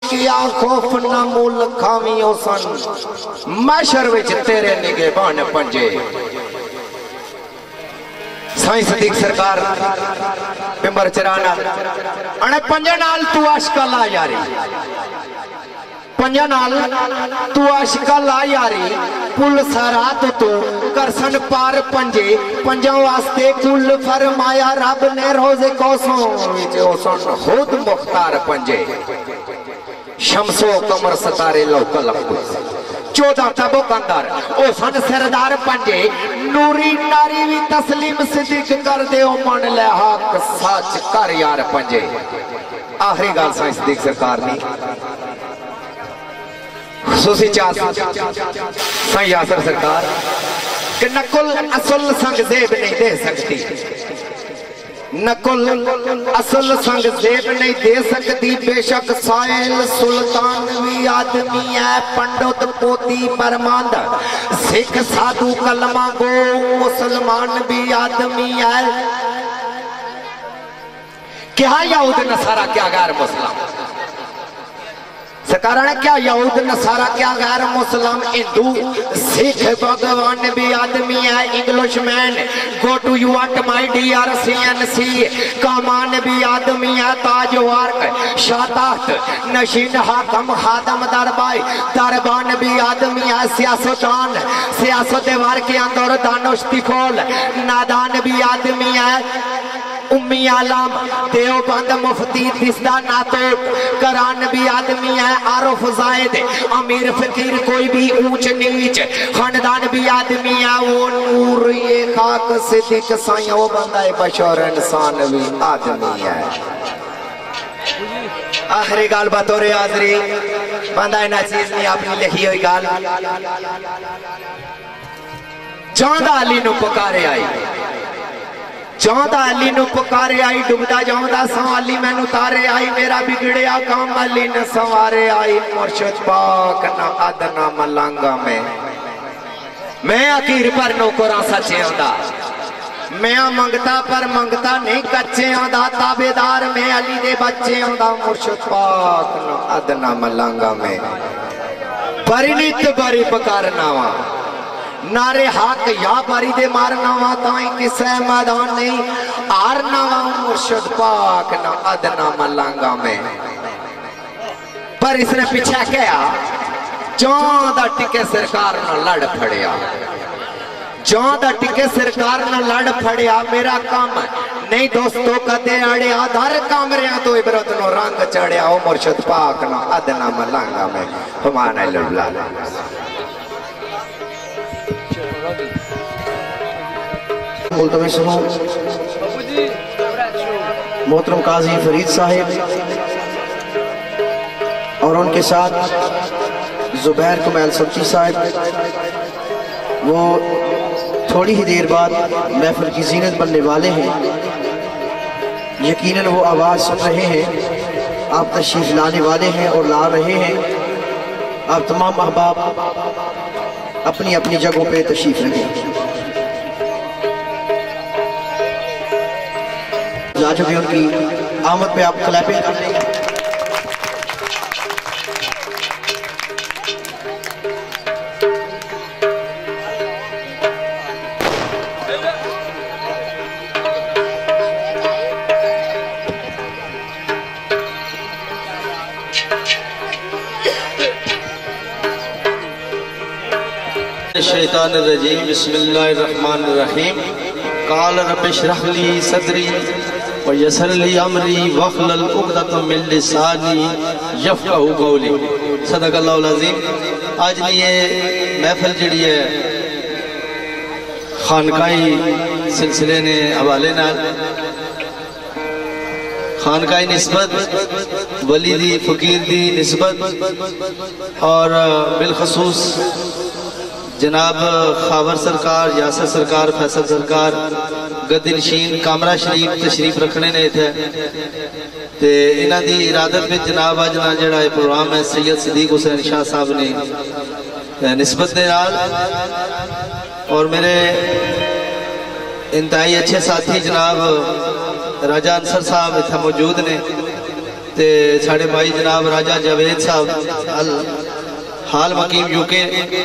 किया खौफ न मुल खावियों सन मैशर विच तेरे निगहबान पंजे। साईं सदीक सरकार पिंबर चराना अने पंजे नाल तू आशिका ला यारी, पंजा नाल तू आशिका ला यारी, पुल सरात तू करसन पार पंजे, पंजा वास्ते कुल फरमाया रब ने रोज़े कौसों खुद मुख्तार पंजे। शमसो कमर सतारे लो कलम 14 तबो कंदर ओ सन सरदार पंजे, नूरी नारी भी तस्लीम सिद्दीक कर दे ओ मन ले हक सच कर यार पंजे। आखिरी गल साईं सदीक सरकार नी खुसूसी चास साईं यासर सरकार कि नकुल असल संग जेब नहीं दे सकती, नकुल असल संग जेब नहीं दे सकती, बेशक साहिल सुल्तान भी आदमी है, पंडित पोती परमांद सिख साधु कलमा गो मुसलमान भी आदमी है। क्या यहूद नसारा क्या गैर मुसलमान सरकार ने क्या यहूद नसारा क्या गैर मुसलमान, हिंदू सिख भगवान भी आदमी है, English man go to you what my dear CNC कमान भी आदमी है, ताज वार्क शादात नशीन हाकम खादम दरबाई दरबान भी आदमी है, सियासतदान सियासत वार के अंदर दानोश तिकोल नादान भी आदमी है, उम्मी आलम देवबंद मुफ्ती दिसदा नातोक करान भी आदमी है, आरफ जायद अमीर फकीर कोई भी ऊंच नीच खानदान भी आदमी है, वो नूर ये खाक सिद्दीक साईं वो बंदा है बशर इंसान भी आदमी है। आखिरी गाल बतौर हाजरी बंदा है नाचीज ने अपनी लिखी हुई गाल चांदा अली नु पुकारे आई, चाहता अली नु पुकारे आई, डुबदा जाऊंदा सा अली मैनू तारे आई, मेरा बिगड़िया काम अली ने संवारे आई, मुर्शिद पाक ना अदना मलांगा में मैं अकीर पर नौकरा सचे आंदा, मैं मंगता पर मंगता नहीं कच्चे आंदा, ताबेदार में अली दे बच्चे आंदा, मुर्शिद पाक ना अदना मलांगा में परिणित बरी पकारनावा नारे हक या बारी दे मारना वा ताई किसे मैदान नहीं हारना वा, मुर्शिद पाक ना अदना मलांगा में। पर इसने पीछे क्या चौंदा टिके सरकार ना लड़ फड़िया, चौंदा टिके सरकार ना लड़ फड़िया, मेरा काम नहीं दोस्तों कदे अड़िया, दर कामरिया तो इबरत नो रंग चढ़िया, ओ मुर्शिद पाक ना अदना मलांगा में। हुमान मुल्तमिस हूँ मोहतरम काजी फरीद साहिब और उनके साथ जुबैर कुमैल सब्जी साहिब, वो थोड़ी ही देर बाद महफिल की जीनत बनने वाले हैं। यकीनन वो आवाज़ सुन रहे हैं, आप तशरीफ लाने वाले हैं और ला रहे हैं। आप तमाम अहबाब अपनी अपनी जगहों पे तशरीफ रखें। जा चुके उनकी आमद पे आप क्लैपिंग कर लें। शैतानिर्रजीम बिस्मिल्लाहिर्रहमानिर्रहीम काल रब्बि इश्रह ली सदरी व यस्सिर ली अमरी वहलुल उक़दतम मिन लिसानी यफ़क़हू क़ौली। सदक़ल्लाहुल अज़ीम। आज ये महफिल जड़ी है खानकाई सिलसिले ने हवाले नाल खानकाई निस्बत वली दी फकीर दी निस्बत और बिलखसूस जनाब खावर सरकार यासर सरकार फैसल सरकार गद्दीनशीन कामरा शरीफ तशरीफ रखने ने इत्थे ते इन्हां दी इरादत में जनाब अज ना जिहड़ा प्रोग्राम है सैयद सदीक हुसैन शाह साहब ने निस्बत दे नाल और मेरे इंतहाई अच्छे साथी जनाब राजा अंसर साहब इत्थे मौजूद ने ते साढ़े भाई जनाब राजा जावेद साहब अल हाल मकीम यूके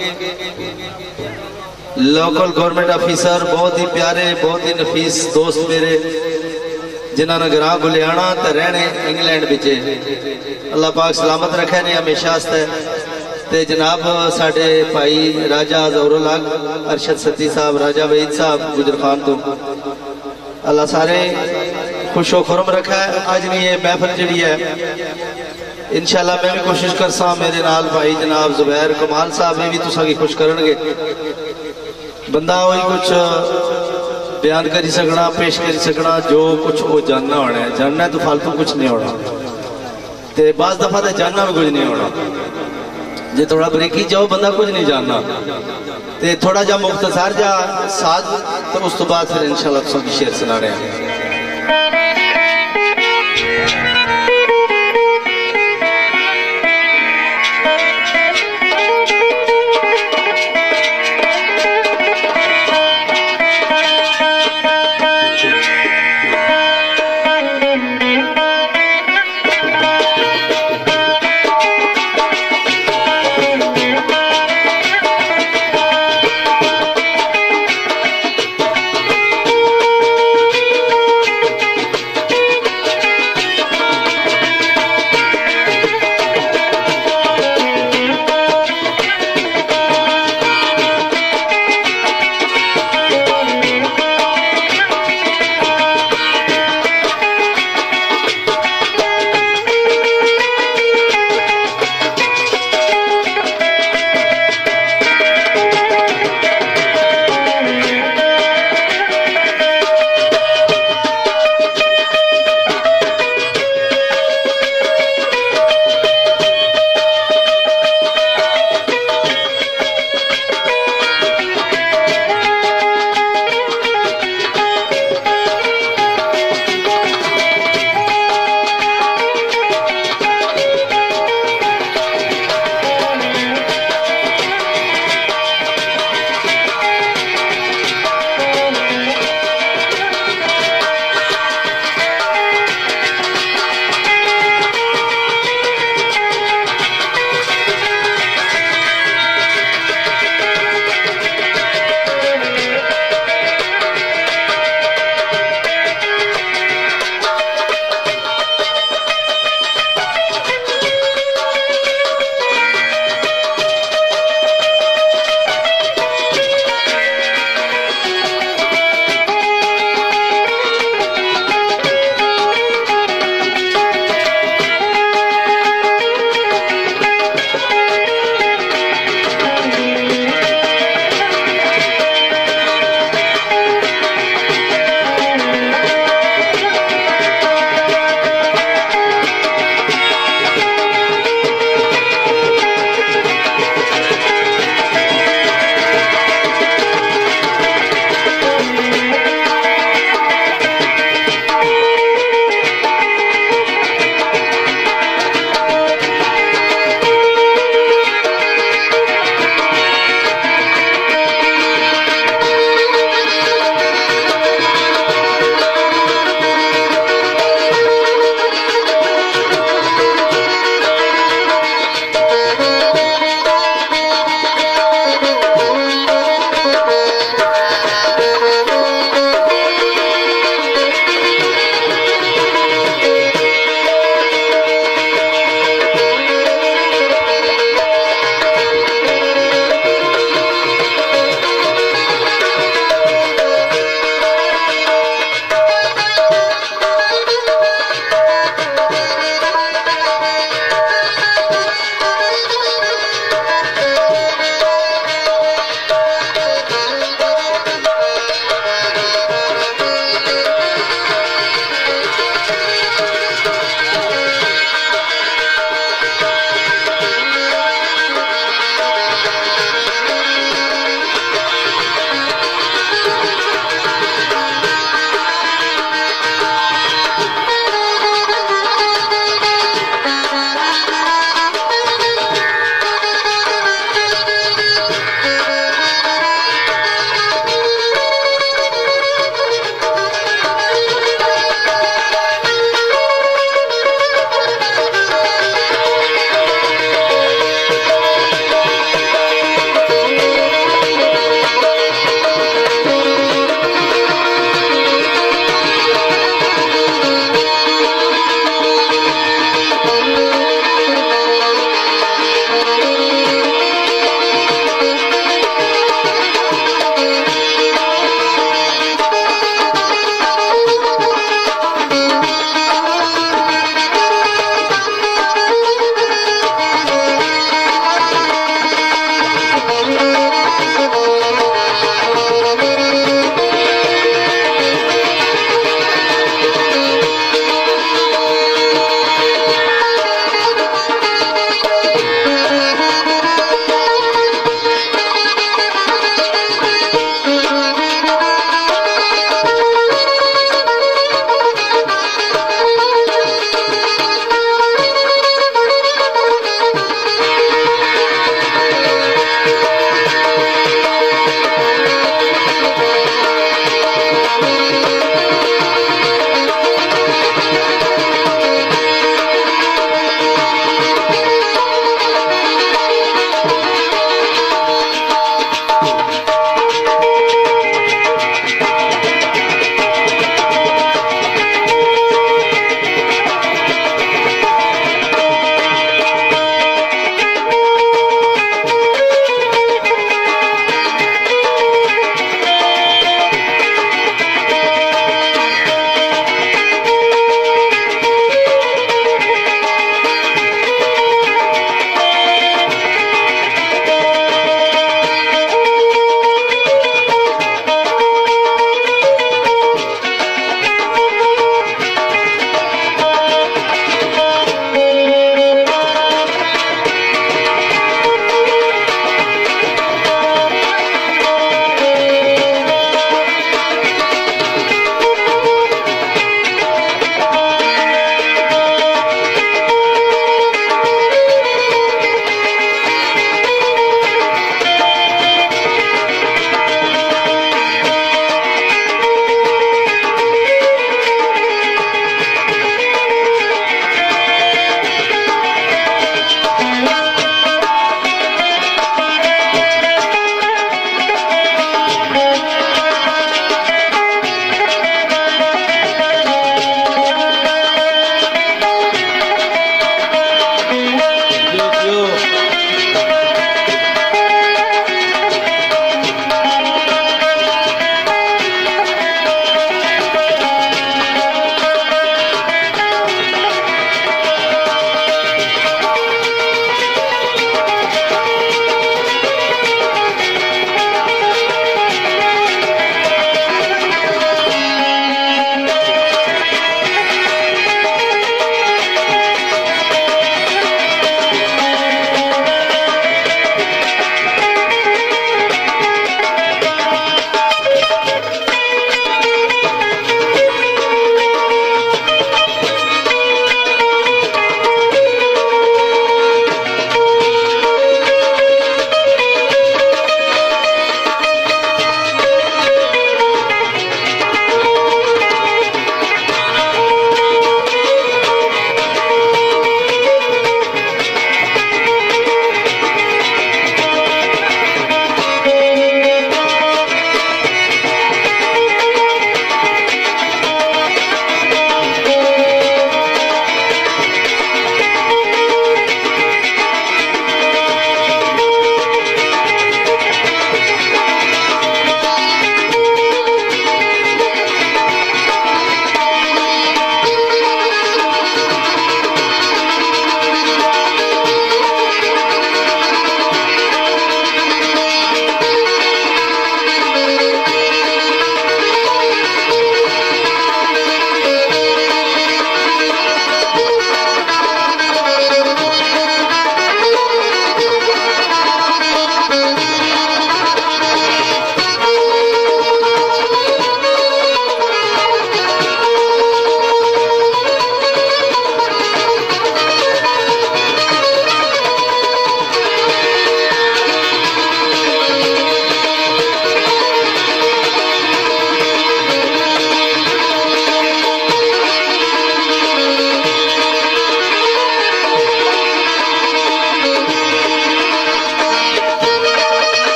लोकल गवर्नमेंट ऑफिसर, बहुत ही प्यारे बहुत ही नफीस दोस्त मेरे, जिन्होंने ग्रां गुलियाना तो रहने इंग्लैंड बिचे, अल्लाह पाक सलामत रखे ने हमेशा आस्ते। ते जनाब साढ़े भाई राजा जौरुल हक अरशद सत्ती साहब, राजा वहीद साहब गुजर खान तो, अल्लाह सारे खुशो खुरम रखा है। अज नहीं ये महफिल जी है इंशाल्लाह मैं भी कोशिश कर सा, मेरे नाल भाई जनाब जुबैर कमाल साहब ने भी तुसा की खुश करनगे। बंदा वही कुछ बयान करी सकना, पेश करी सकना, जो कुछ वो जानना होना है, जानना तो फालतू कुछ नहीं होना, ते बाज दफा तो जानना भी कुछ नहीं होना। जे थोड़ा बरीकी जाओ बंदा कुछ नहीं जानना, ते थोड़ा जा मुख्तसार जा साथ, तो उस तो बाद फिर इंशाल्लाह तुसा की शेर सुना रहे हैं।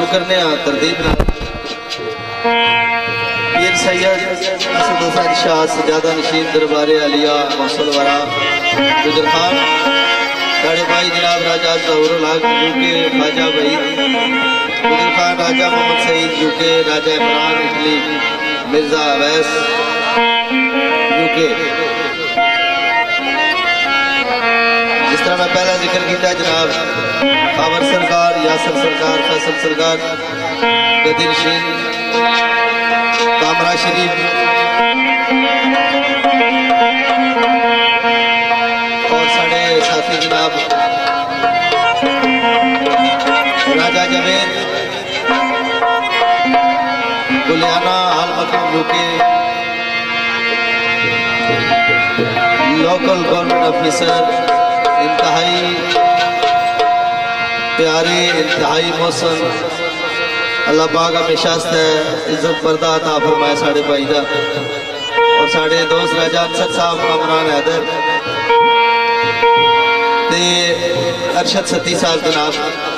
करने तरतीब पीर सैयद असद हुसैन शाह सजादा नशीन दरबारे आलिया मौसल वरा गुजर खान साढ़े भाई जनाब राजा जहूरुल हक UK Khwaja Waheed Gujar Khan Raja Mohammad Saeed UK Raja Imran Italy Mirza Awais UK. जिस तरह मैं पहला जिक्र किया जनाब खावर सरकार यासर सरकार फैसल सरकार गदीर शीन कामरा शरीफ और साढ़े साथी जनाब राजा जवेद गुलियाना हाल मकम यूके लोकल गवर्नमेंट ऑफिसर इंतहाई प्यारे इंतहाई मौसम अल्लाह पाक हमेशा इज्जत पर्दा अता फरमाए साढ़े भाई का और साढ़े दोस्त राजा अंसर साहब कामरान हैदर ते अरशद सती साहब जनाब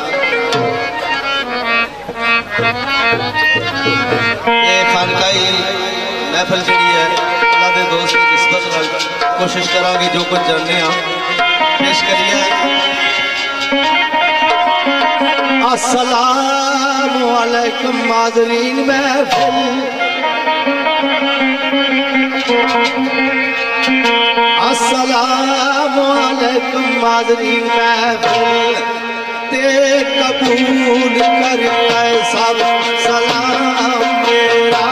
ये खानकाई महफिल जी है अल्लाह के दोस्त की निस्बत नाल कोशिश करांगे जो कुछ जानने पेश करिए। अस्सलामु अलैकुम माज़रीन महफिल अस्सलामु अलैकुम माज़रीन महफिल ते कबूल कर सब सलाम मेरा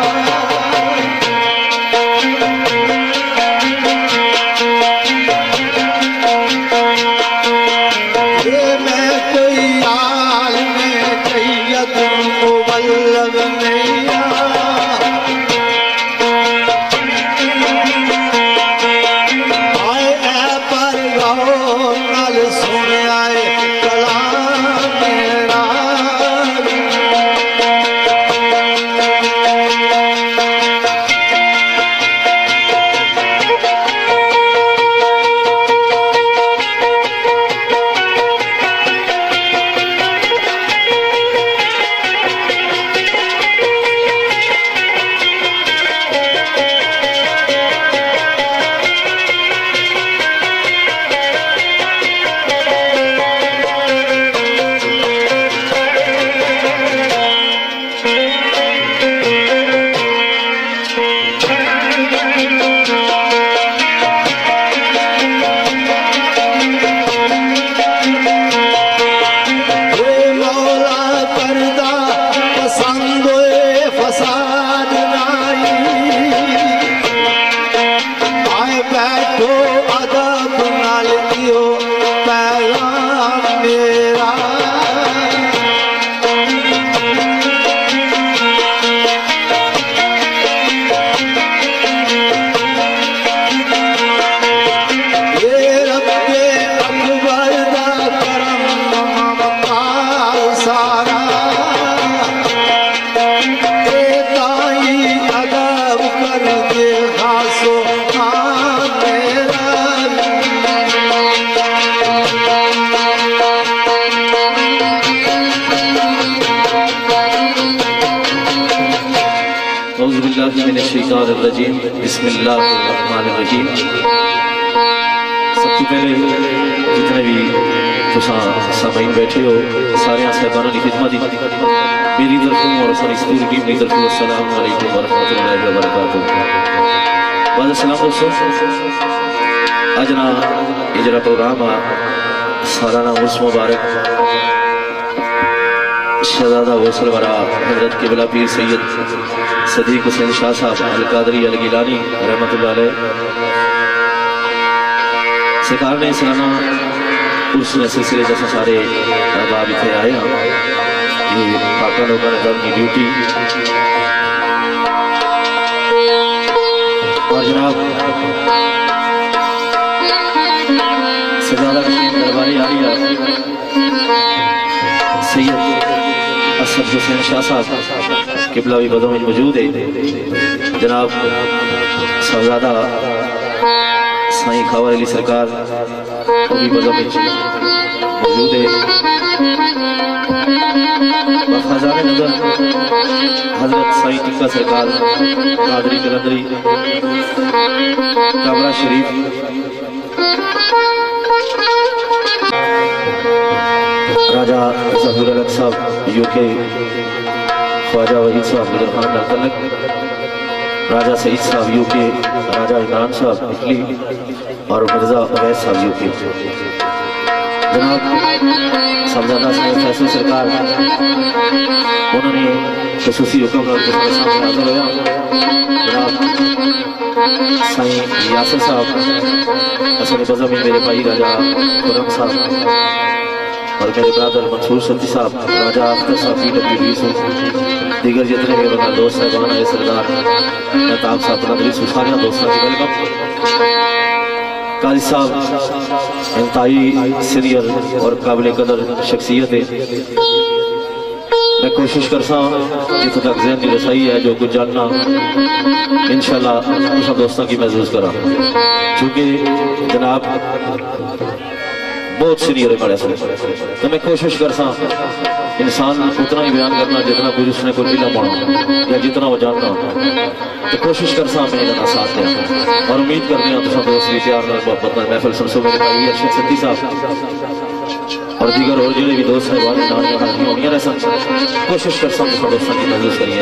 बिस्मिल्लाहिर्रहमानिर्रहीम। सबसे पहले जितने भी सामीन बैठे हो सारे साहबानों की खिदमत मेरी तरफों और सारी स्कूल टीम की तरफों अस्सलाम वालेकुम वरहमतुल्लाहि वबरकातुहू। बाद सलाम दोस्तों, आज ना ये जरा प्रोग्राम आ सालाना उर्स मुबारक शहजादा गौसल वरा हजरत क़िबला पीर सैयद सदीक हुसैन शाह साहब अल कादरी अल गिलानी रहमतुल्लाह अलैह सरकार ने सालाना उर्स सिलसिले जैसे सारे अहबाब इतने आए हैं। ये पाका लोगों ने अपनी ड्यूटी और जनाब सजादा दरबारी आलिया सैयद असद हुसैन शाह साहब क़िबला भी बदों में मौजूद है। जनाब साहबजादा साईं खावर अली सरकार भी बदों में मौजूद है। खजाने नजर हजरत साईं टिक्का सरकार कादरी कलंदरी कमरा शरीफ राजा जहूर अलग साहब यूके, ख्वाजा वहीद साहब मिदर खान अल्तलक, राजा सईद साहब यूके, राजा इमरान साहब इटली और मिर्जा अवैस साहब यूके। जनाब साहबजादा साहब फैसल सरकार उन्होंने खसूसी हुक्म सामने हाजिर होया। जनाब साईं यासर साहब असल बज़म में मेरे भाई राजा खुरम साहब और मेरे ब्रदर मंसूर सती साहब, राजा अख्तर साहब PWD से दीगर जितने भी मेरे दोस्त साहबान आए, सरदार मेहताब साहब कलंदरी सारे दोस्तों की वेलकम। काजी साहब इंतहाई सीनियर और काबिल कदर शख्सियत है। मैं कोशिश करता हूँ जितों तक जहन की रसाई है जो कुछ जानना इंशाल्लाह उस दोस्तों की महसूस करा, चूँकि जनाब बहुत सीनियर है बड़े से, तो मैं कोशिश करता इंसान उतना ही बयान करना जितना कुछ उसने कोई इल्म होना या जितना वो जानना होता, तो कोशिश करता मैं इन्होंने साथ दें और उम्मीद करते हैं तो दोस्त भी प्यार मोहब्बत महफिल सुनसो मेरे भाई अरशद सद्दी साहब और दीगर और जो भी दोस्त है वाले नाम हाजिर होंगे ना सब कोशिश करता हूँ तो दोस्तों की महसूस करिए।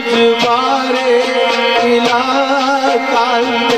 बारे इलाका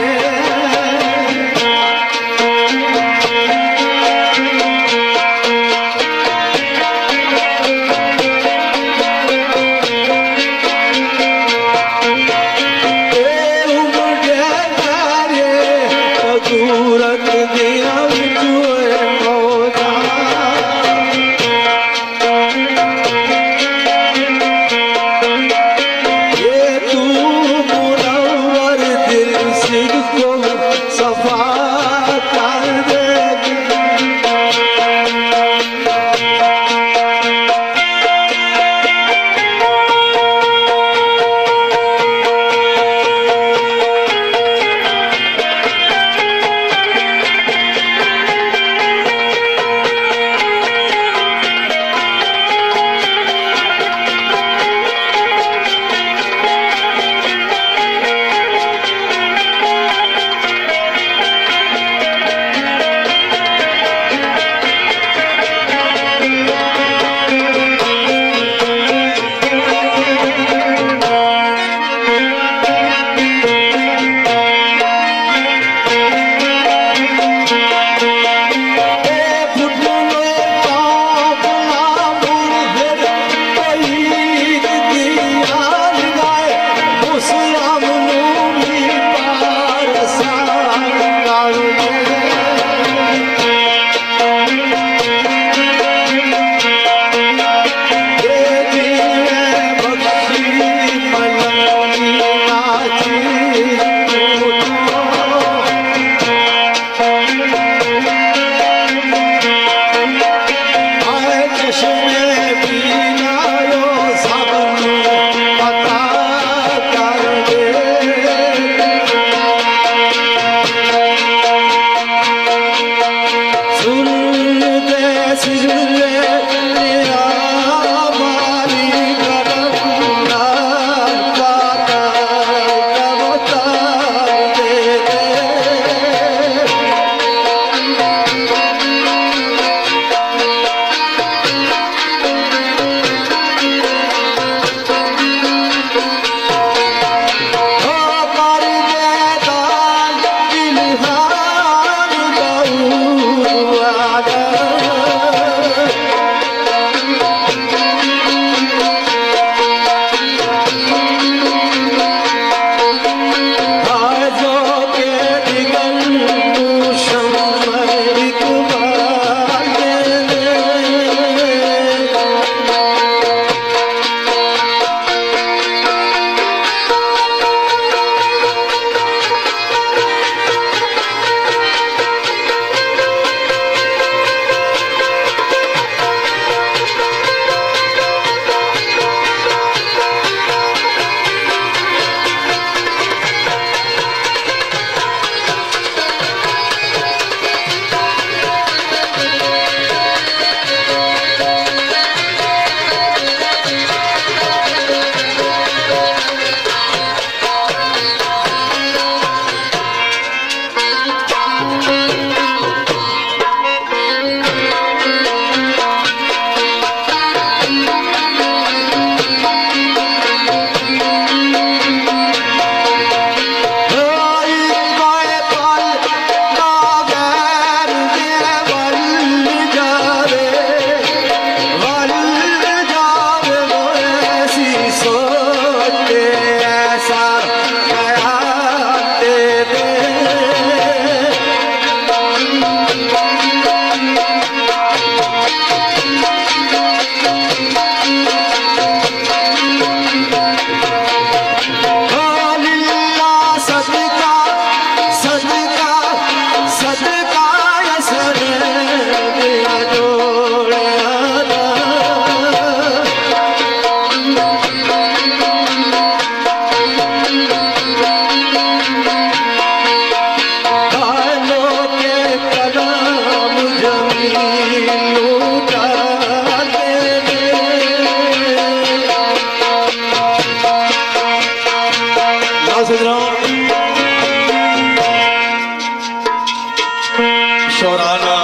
शौराना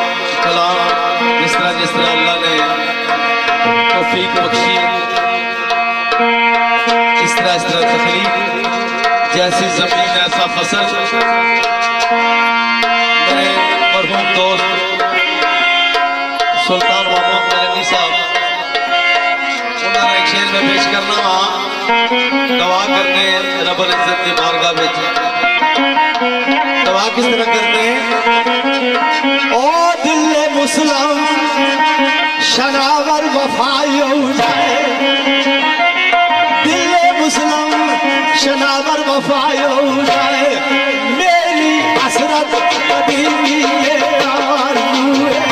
कलाम जिस तरह अल्लाह ने तौफीक बख्शी, इस होता इस तरह तकलीफ, जैसी जमीन ऐसा फसल। मेरे मरहूम दोस्त सुल्तान मोहम्मद मलंगी साहब, उन्होंने एक शेर में पेश करना वहाँ दवा करने रब्बुल इज्जत की बारगाह में। दवा किस तरह करते हैं? ओ दिल मुसलम शनावर वफायो जाए, दिल मुसलम शनावर वफायो जाए, मेरी हसरत कदीमी ये आरज़ू है।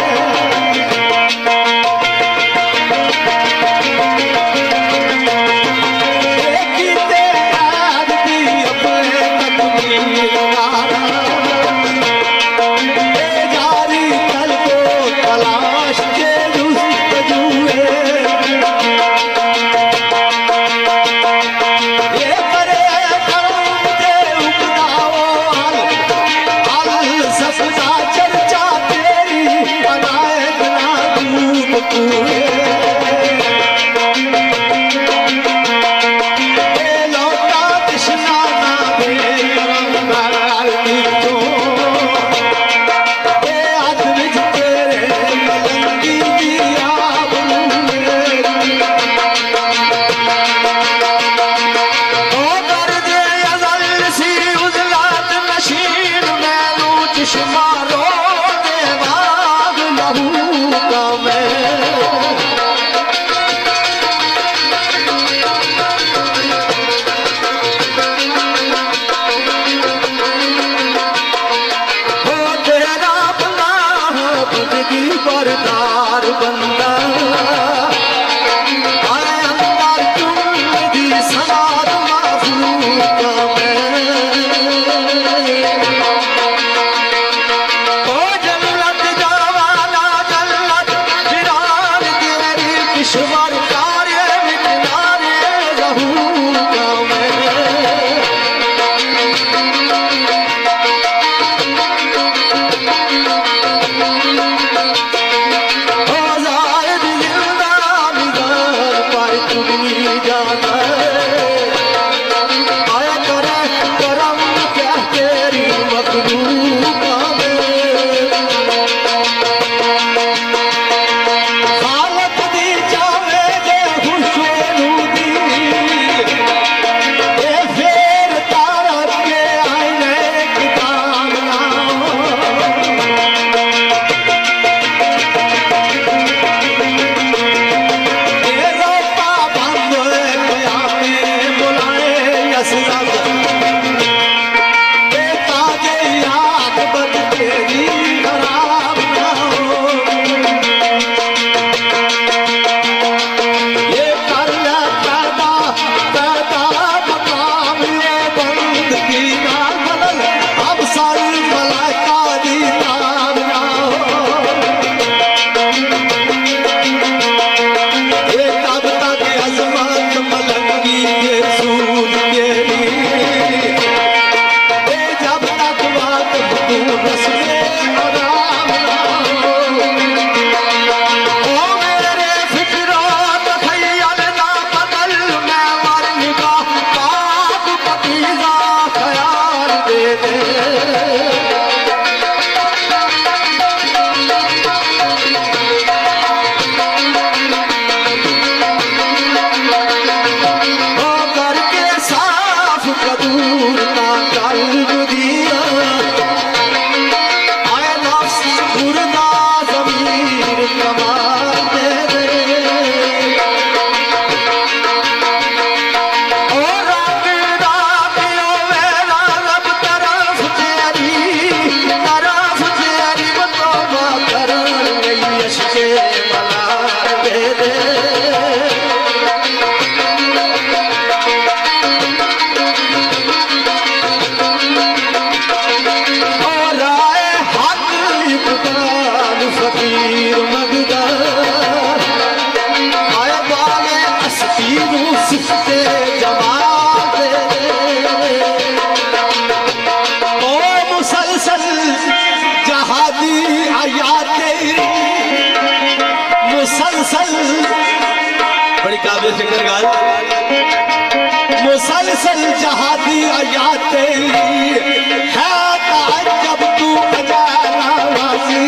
असल जहादी आयाते है ताज्जुब तू अजाना वासी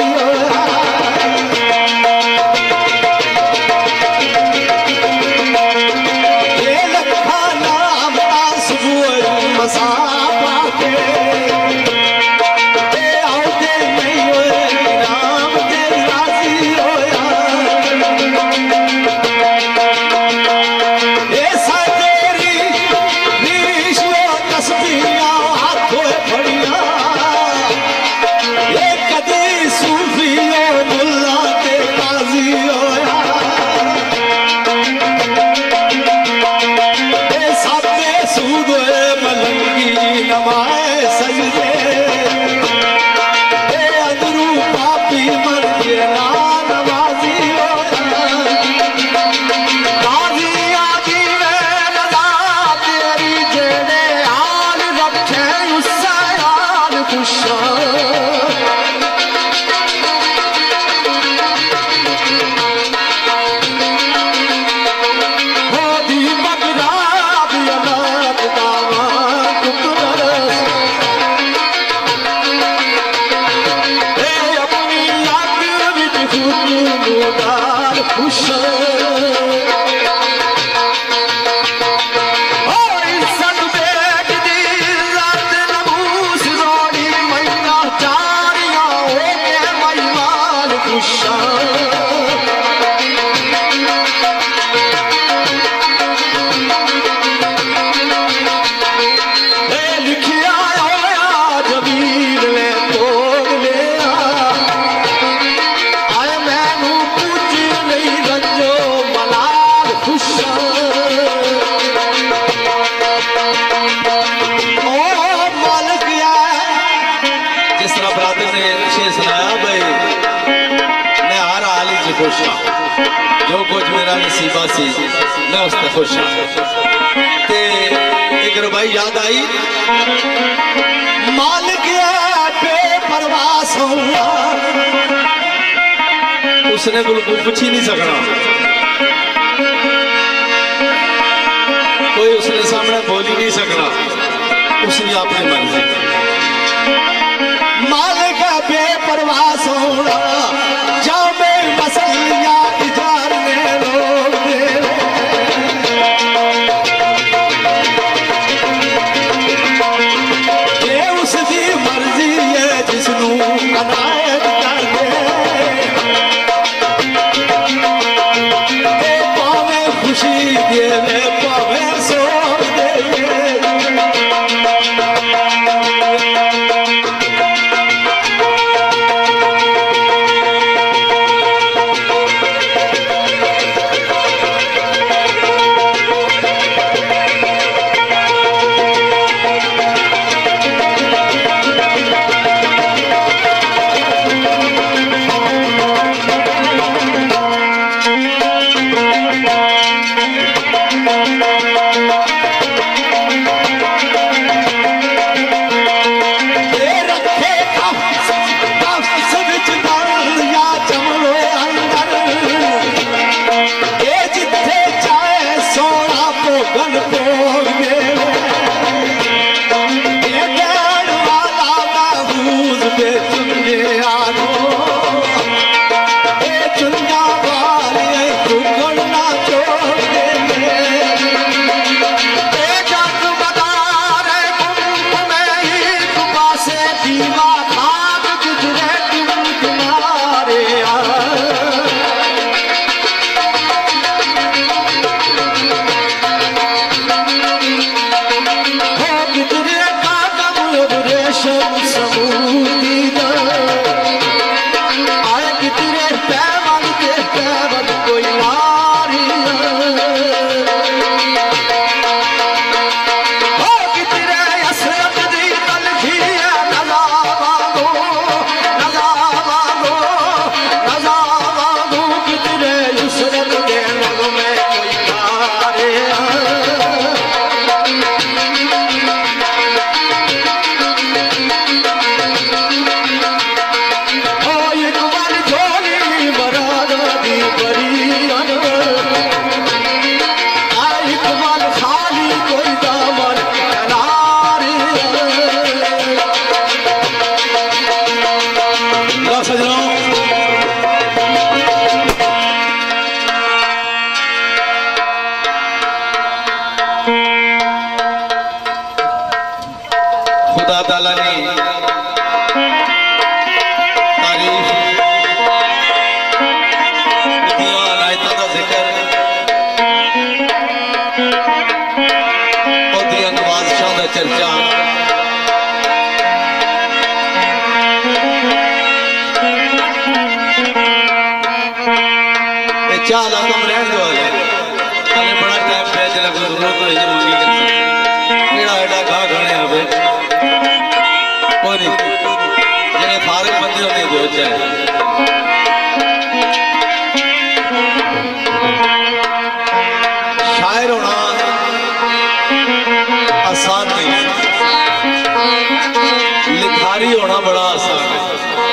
ये लखा नाम सुबह मसाफा के जो कुछ मेरा नसीबा सी मैं उससे खुश हाँ ते एक रुबाई याद आई मालिक बेपरवाह होना उसने बिल्कुल पूछ ही नहीं सकना कोई उसने सामने बोल ही नहीं सकना उसने अपनी मर्जी मालिक बेपरवाह होना मसलिया इजार में लोग ये उसकी मर्जी है जिसनू अनायत कर दे पावे खुशी दे पावे सोच दे कोई नहीं जेने फारग बंदे होने दो चाहे शायर होना आसान नहीं, लिखारी होना बड़ा आसान है।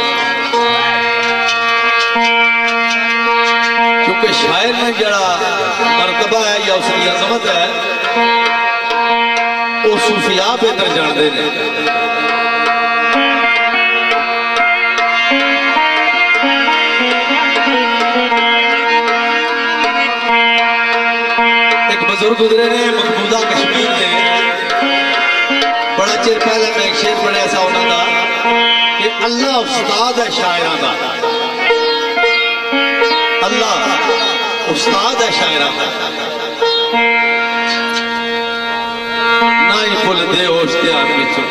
क्योंकि शायर में जड़ा मर्तबा है या उसकी अजमत है वो सूफिया बेहतर जानते हैं। एक बुजुर्ग गुजरे ने मकबूजा कश्मीर में, बड़ा चिर पहले मैं एक शेर पढ़ा सा उन्होंने कि अल्लाह उस्ताद है शायरां दा, अल्लाह उस्ताद है शायरां दा, ना ही भुलदे होश ध्यान विचों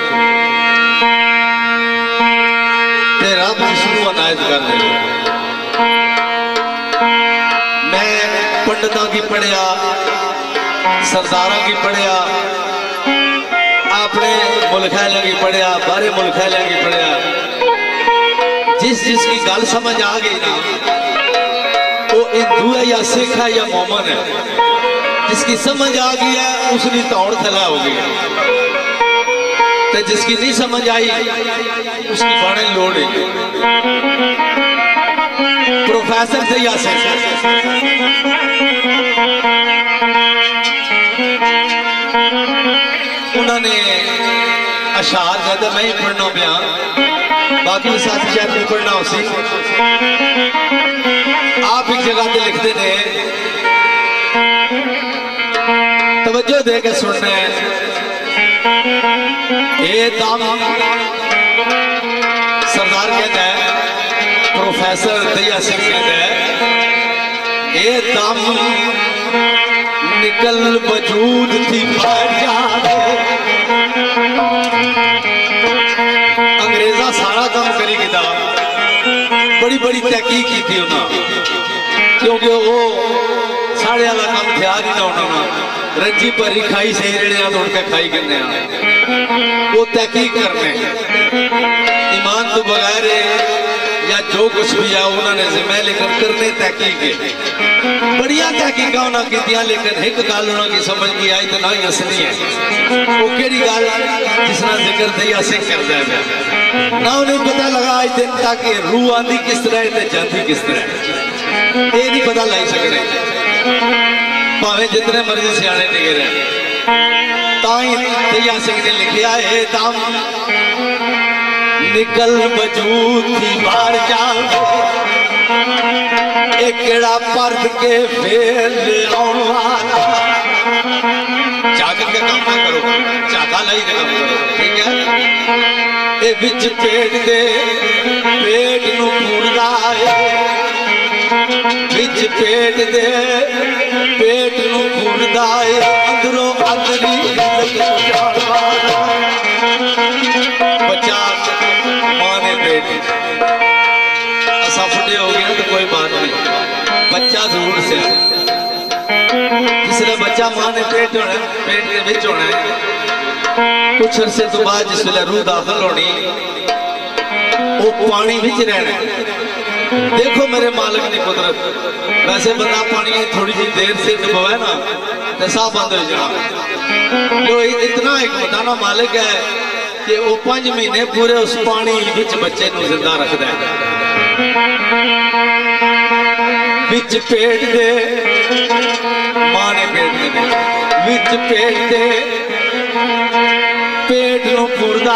ते रब जिसनू अनायत कर दे। मैं पंडितां की पढ़िया, सरदारां की पढ़िया, अपने मुल्क की पढ़िया, बाहरे मुल्क की पढ़िया, जिस जिसकी गल समझ आ गई ना वो हिंदू है या सिख है या मोमन है, जिसकी समझ आ गई है उसकी तौड़ थला हो गई है, तो जिसकी नहीं समझ आई उसकी बाणे लोड़ है। प्रोफेसर थे या सिख, उन्होंने अशार ज्यादा मैं ही पढ़ना पिया, बाकी साथी शायद नहीं पढ़ना उसी। आप एक जगह पे लिखते थे, तवज्जो दे के सुनना है। ये दाम सरदार कहता है, प्रोफेसर दया सिंह कहता है, ये दाम निकल वजूद थी अंग्रेजा सारा काम करी किता, बड़ी बड़ी तहकीक की थी उन्होंने, क्योंकि वो साढ़े वाला काम थे नहीं ना उन्होंने रंजी भरी खाई सही रेड़े तोड़ के खाई करने वो तहकीक करने ईमान तो बगैर या जो कुछ भी है उन्होंने जिम्मे लेकर करने तहकीक है। बढ़िया तहकीक उन्होंने की, लेकिन एक गल उन्होंने समझ नहीं आई तो ना ही असली है वो केड़ी गल जिसना जिक्र दया सिंह करता है ना उन्हें पता लगा आज दिन तक रूह आंदी किस तरह है जाती किस तरह, ये नहीं पता लाई सकते भावे जितने मर्जी सियाने टिके रहे। दया सिंह ने लिखा है दाम निकल वजूद थी बाहर जाओ एकड़ा पर्द के फेर ले वाला, जाग के काम ना करो, जागा लाई के काम करो, ठीक है। ए विच पेट दे पेट नू पूरदा है, विच पेट दे पेट नू पूरदा है, अंदरों अंदरी बच्चा मां ने पेट असा फटे हो गया तो कोई बात नहीं, बच्चा जरूर से जिसने बच्चा मां ने पेट होना, पेट के विच होना है, कुछ अरसे तो बाद जिस वे रूह दाखिल होनी वो पानी विच रहना। देखो मेरे मालिक की कुदरत, वैसे बंदा पानी थोड़ी जी देर से डुबोए ना तो साह बंद हो जाना, जो इतना एक मदाना मालिक है कि वो 5 महीने पूरे उस पानी विच बच्चे को जिंदा रखता है। विच पेट दे मां ने पेट दे विच पेट दे पेट नू पुरदा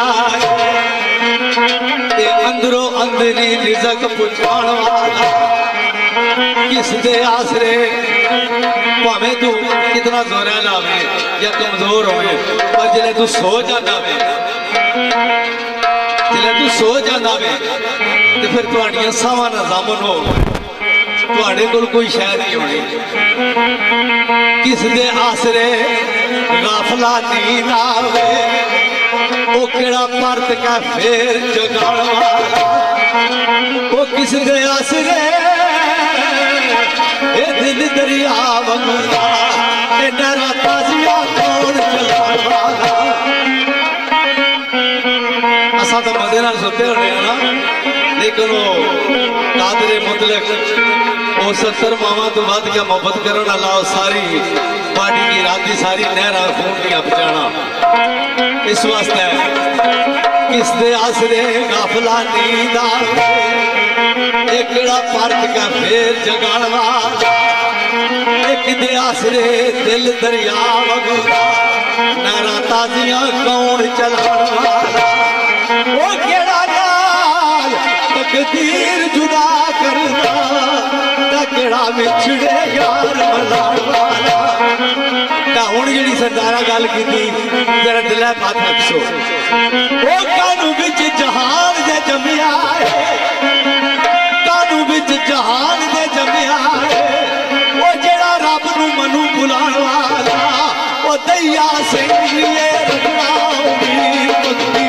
अंदरों अंदरी रिज़्क़ पुछाण वाला, किस दे आसरे भावे तू कितना जोरा लावे या कमजोर होवे, पर जिले तू सो जाता वे, जिले तू सो जाता वे तो फिर तुहाड़ियां सावां नज़ामन हो तुहाड़े कोल कोई शय नहीं होनी। किस दे आसरे गाफला नींद आवे वो केड़ा परत का फेर जगाण वाला, वो किस दे आसरे ए दिल दरिया वंगा ए नरा ताजिया कौन चलाण वाला। असा देते होने ना, लेकिन वो कादरे मुतलक वो 70 मावा तो बाद क्या मोहब्बत करो ना लाओ सारी पार्टी की राती सारी नहरा खून की बचाना। इस वास्ते किस दे आसरे गाफला नींद एकड़ा पार्क का फेर जगाण वाला, एक दे आसरे दिल दरिया वगदा नहरा ताजियां कौन चलाण वाला। वो केड़ा नाल तकदीर जुदा करदा केड़ा विछड़े यार मलाण वाला। हुण जिहड़ी सरदारा गल कीती जरा दिलै पात रखो, वो कानू विच जहान दे जमिया है, कानू विच जहान दे जमिया है, वो जेड़ा रब नू मनु बुलाण वाला, वो दैया सिंह लिए रखना उम्मीद बंदी।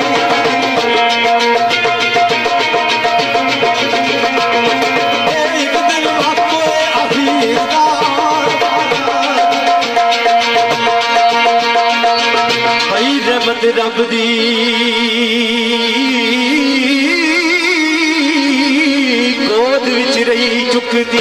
रब दी गोद विच रही चुकदी।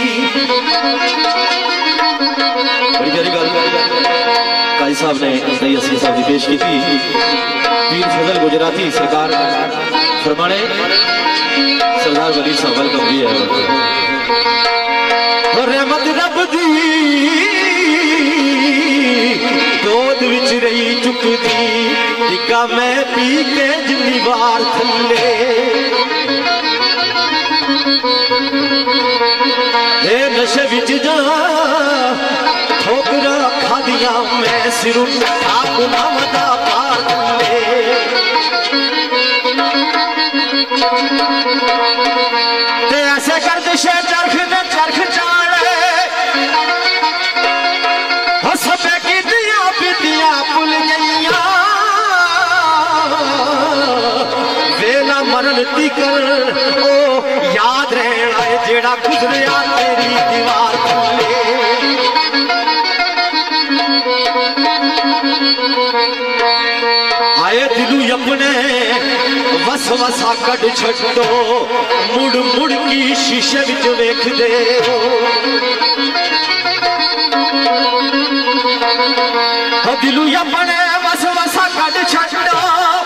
बड़ी प्यारी गल काजी साहब ने सही असली साहब की पेश की थी। पीर फजल गुजराती सरकार फरमाने सरदार वली साहब वेलकम भी है। रहमत रब दी गोद विच रही चुकदी, टिका मैं पी के जिन्नी बार थले हे नशे विच जा ठोकरा खादिया मैं सिरों आप नामदा पार थले। ते ऐसे कर दिशे चरख ने चरख चाले हसबे की दिया पितिया भुल गईया वेला मरण तीकर ओ याद रहना है जेड़ा गुजरिया तेरी दीवार थले। आए दिलू अपने वस वसा कट छो मुड़ मुड़ की शीशे विच वेख दे दिलू अपने वस वसा कट छो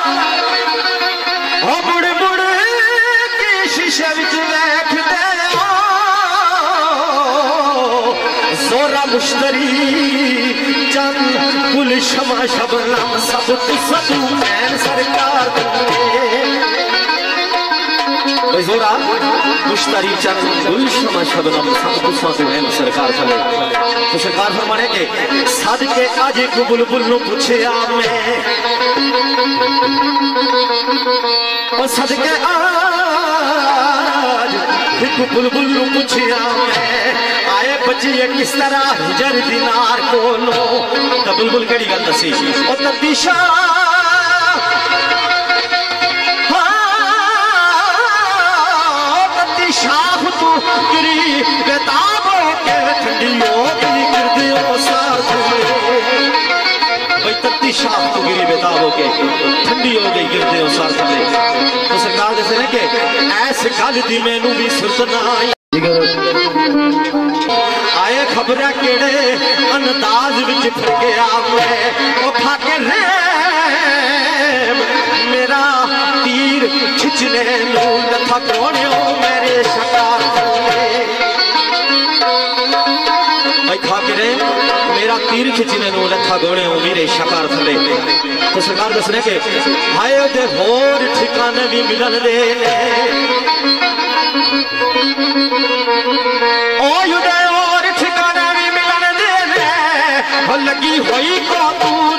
मुड़ मुड़ की शीशे विच वेख दे जोरा मुश्तरी चंद गुल शमा शबनम सब तुसू ऐन सरकार जोरा मुश्तरी चंद गुल शमा शबनम सब तुसू ऐन सरकार चले। तो सरकार फरमाने के सद के आज एक बुलबुल नु पूछया मैं और सद के आज एक बुलबुल नु पूछया मैं आए बचिए किस तरह हिजर दिनार कोलो। तो बुलबुल केड़ी गल दसी और ततीशा शाह तू गिरी बेताबो के ठंडियो गली गिरदियो साथ में भाई तत्ती शाह तू गिरी बेताबो के ठंडी हो गई गिरदियो साथ में। तो सरकार जैसे ना कि ऐस गल दी मैनू भी सुरत ना आई आए खबरा केड़े अंदाज विच फरकिया मैं ओ खाके रे मेरा तीर खिंचने नू लथा कोणियो मेरे शकार भाई खाके रे मेरा तीर खिंचने नू लथा गोणियो मेरे शकार थले। तो सरकार दसने के हाय दे होर ठिकाने भी मिलन दे और ठिकाना भी मिलन दे लगी हुई को दूर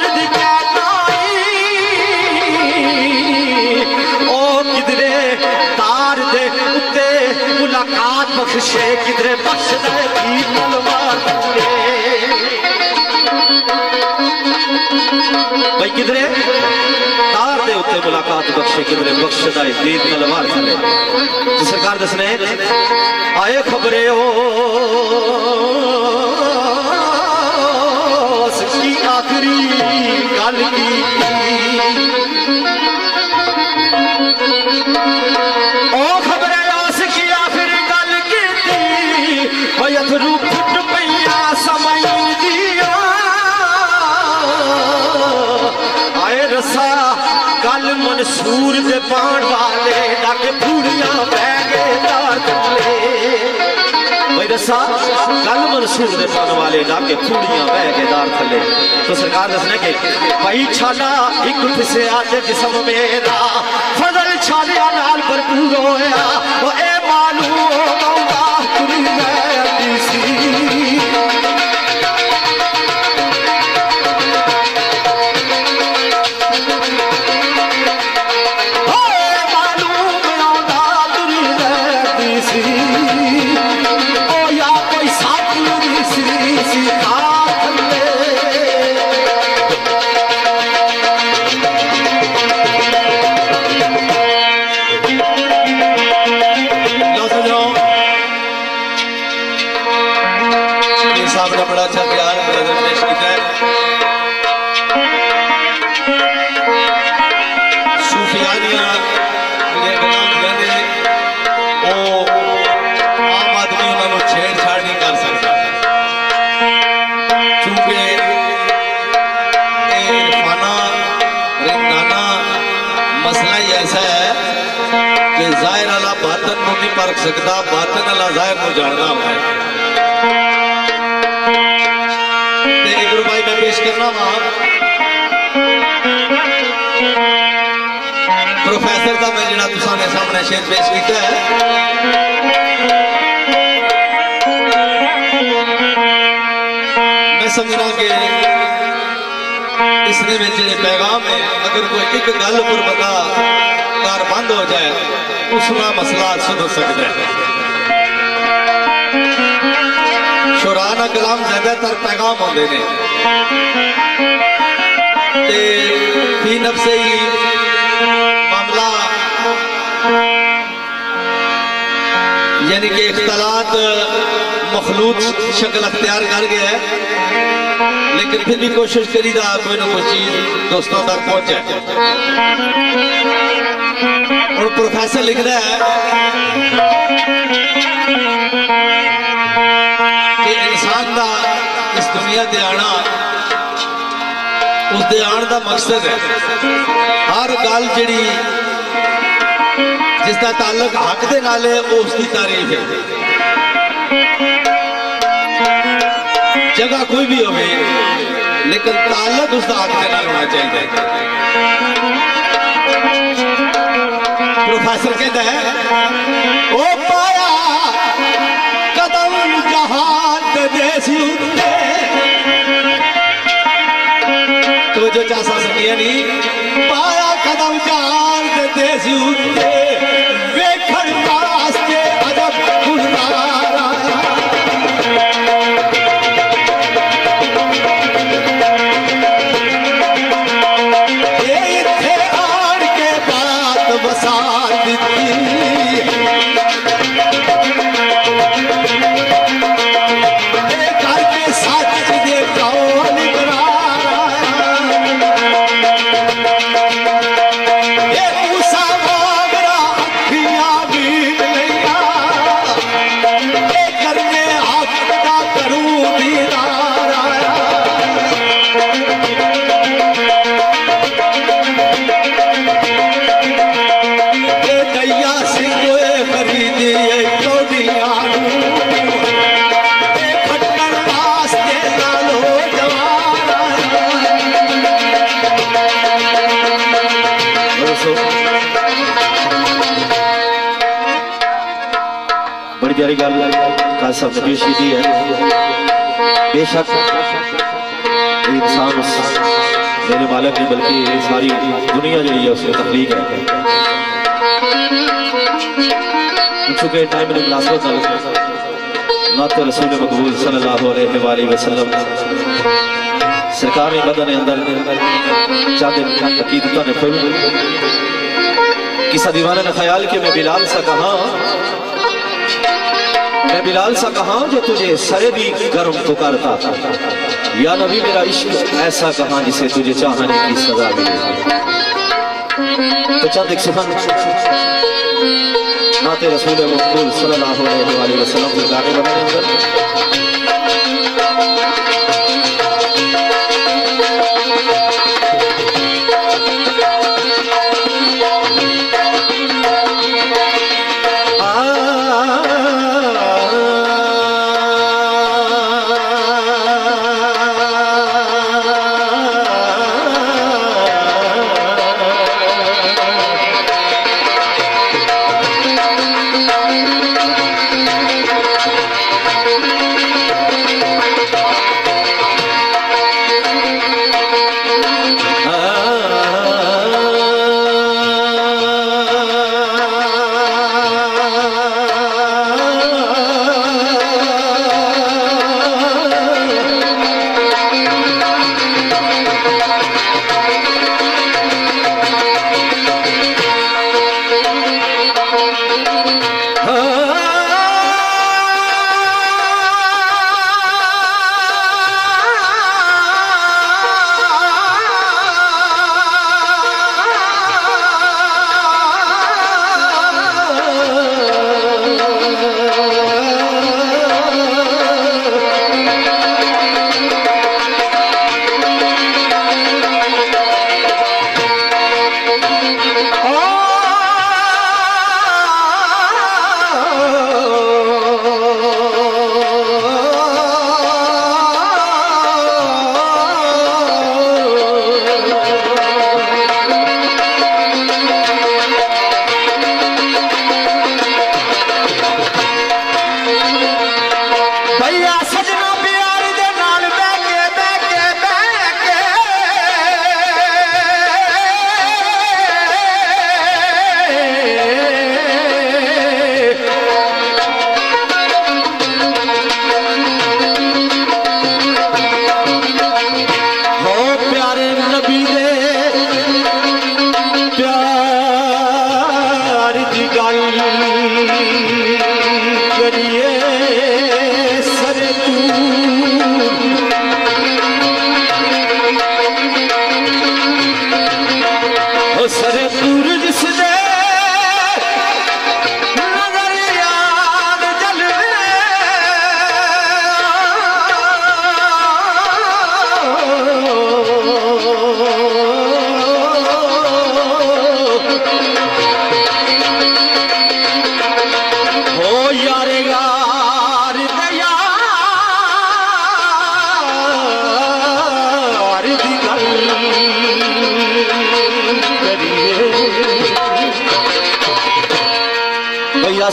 ओ किधरे तार दे उत्ते मुलाकात बख्शे किधरे बख्श दे तलवार भाई किधरे तार दे उत्ते मुलाकात बख्शे किधरे बख्श दे दीद तलवार चले। तो सरकार दसने आए खबरे ओ सच्ची आखिरी गल की मंसूर दे पाण वाले डाके फूड़ियां बह गए दार थले भाई दसा कल मंसूर दे पाण वाले डाके फूड़ियां बह गए दार थले तो सरकार दसने के भाई छाला एक फिसया ते जिस्म मेरा फजल छालिया नाल भरपूर होया ओ ए मालूम मौला तुरी मैं सी बड़ा अच्छा प्यार ब्रदर पेश किया है सूफियानिया आम आदमी उन्होंने छेड़छाड़ नहीं कर सकता क्योंकि इरफाना रिंदाना मसला ही ऐसा है कि जाहिर वाला बातन को नहीं परख सकता बातन वाला जाहिर को जानना है भाई मैं पेश करना वहां प्रोफेसर का मैं जरा तुसाने सामने शेर पेश किया है मैं समझना कि इसने में जो पैगाम है अगर कोई एक गल पर बंदा कार बंद हो जाए उसका मसला सुधर सकता है शुराना कलाम ज्यादातर पैगाम होते हैं फी नफ्से ही मामला यानी कि इख्तलात मखलूत शक्ल अख्तियार कर गया है लेकिन फिर भी कोशिश करीदा कोई ना कोई चीज दोस्तों तक पहुंचे और प्रोफेसर लिख रहा है इंसान का इस दुनिया से आना उसके आने का मकसद है हर गल जी जिसका ताल्लुक हक दे नाल है वो उसकी तारीफ है जगह कोई भी होवे लेकिन ताल्लुक उसका हक दे नाल होना चाहिए प्रोफेसर कहता है ओ पाया कदम जहान देसी तो जो चासा सकिया नहीं पाया कदम जहान देसी वेखण वास्ते अदब गुलनारा ये इत्थे आन के बात बसा दी बड़ी प्यारी गल काजी साहब ने पेश की है। बेशक इंसान मेरे मालिक ने बल्कि सारी दुनिया जी है उसकी तख्लीक है। चूंकि टाइम ने मुनासिबत नाते रसूल मकबूल सल्लल्लाहु अलैहि वसल्लम सरकार मदन अंदर चाहते अकीदता ने फिर किसा दीवाना ने ख्याल किया मैं बिलाल सा कहा जो तुझे सरे भी गर्म पुकारता या नबी मेरा इश्क ऐसा कहा जिसे तुझे चाहने की सजा मिले। तो चंद एक सुखन नाते रसूल मकबूल सल्लल्लाहु अलैहि वसल्लम के गाने बनाने अंदर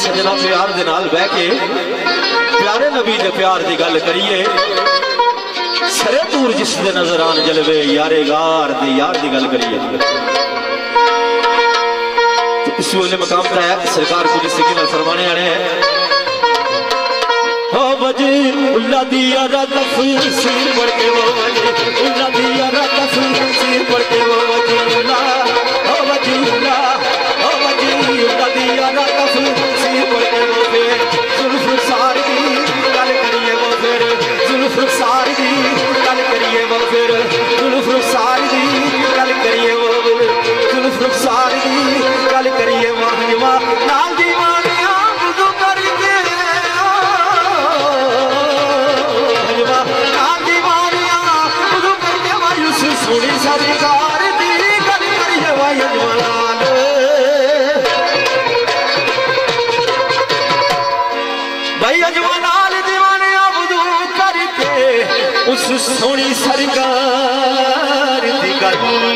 सजना प्यार दे नाल बह के प्यारे नबी दे प्यार दी गल करिए। सरे दूर जिस दे नजर आन जलवे यारे गार दे यार दी गल करिए। तो इस वाले मकाम पर है सरकार को जिस की फरमाने आने हैं हो बजी उल्ला दिया तफसीर पढ़ के वो बजी उल्ला दिया तफसीर पढ़ के वो बजी उल्ला हो बजी उल्ला हो बजी उल्ला दिया तफसीर पढ़ के वो फिर जुल्फ सारी गल करिए वो फिर जुल्फ सारी गल करिए वो फिर जुल्फ सारी गल करिए वो जुल्फ सारी गल करिए वो हजमा नाल दीवानियां बुदू करके सोनी सरकार दी गल करिए वाल भाई अजमलाल दीवाने अबदू करके उस सोनी सरकार दी गल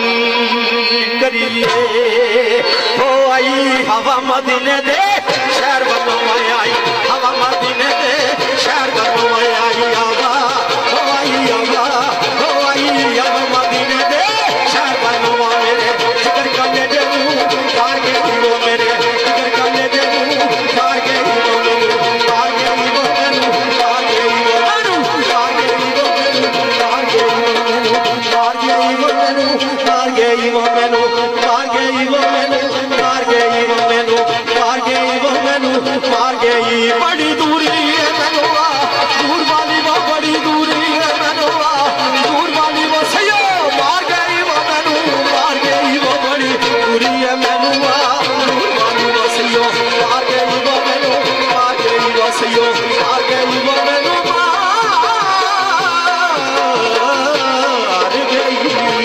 करिए। हो आई हवा मदीने दे शहर बनो आई हवा मदीने दे शहर बनो आई हवा हो आई हवा हो आई हवा मदीने दे शहर बनो मेरे जिक्र करने दे तार के वो मेरे जिक्र करने दे तार के वो मेरे तार के वो मेरे तार के वो मेरे तार के वो मेरे तार के वो मेरे तार के वो मेरे तार के वो मेरे तार के वो मेरे तार के वो मेरे तार के वो मेरे तार के बड़ी दूरी है मनवा दूर वाली वो बड़ी दूरी है मनवा दूर वाली वो सयो मार गई वो मैनू मार गई वो बड़ी दूरी है मनवा दूर वाली वो सयो मार गई वो मैनू मार गई वो सयो मार गई वो मैनू मार गई।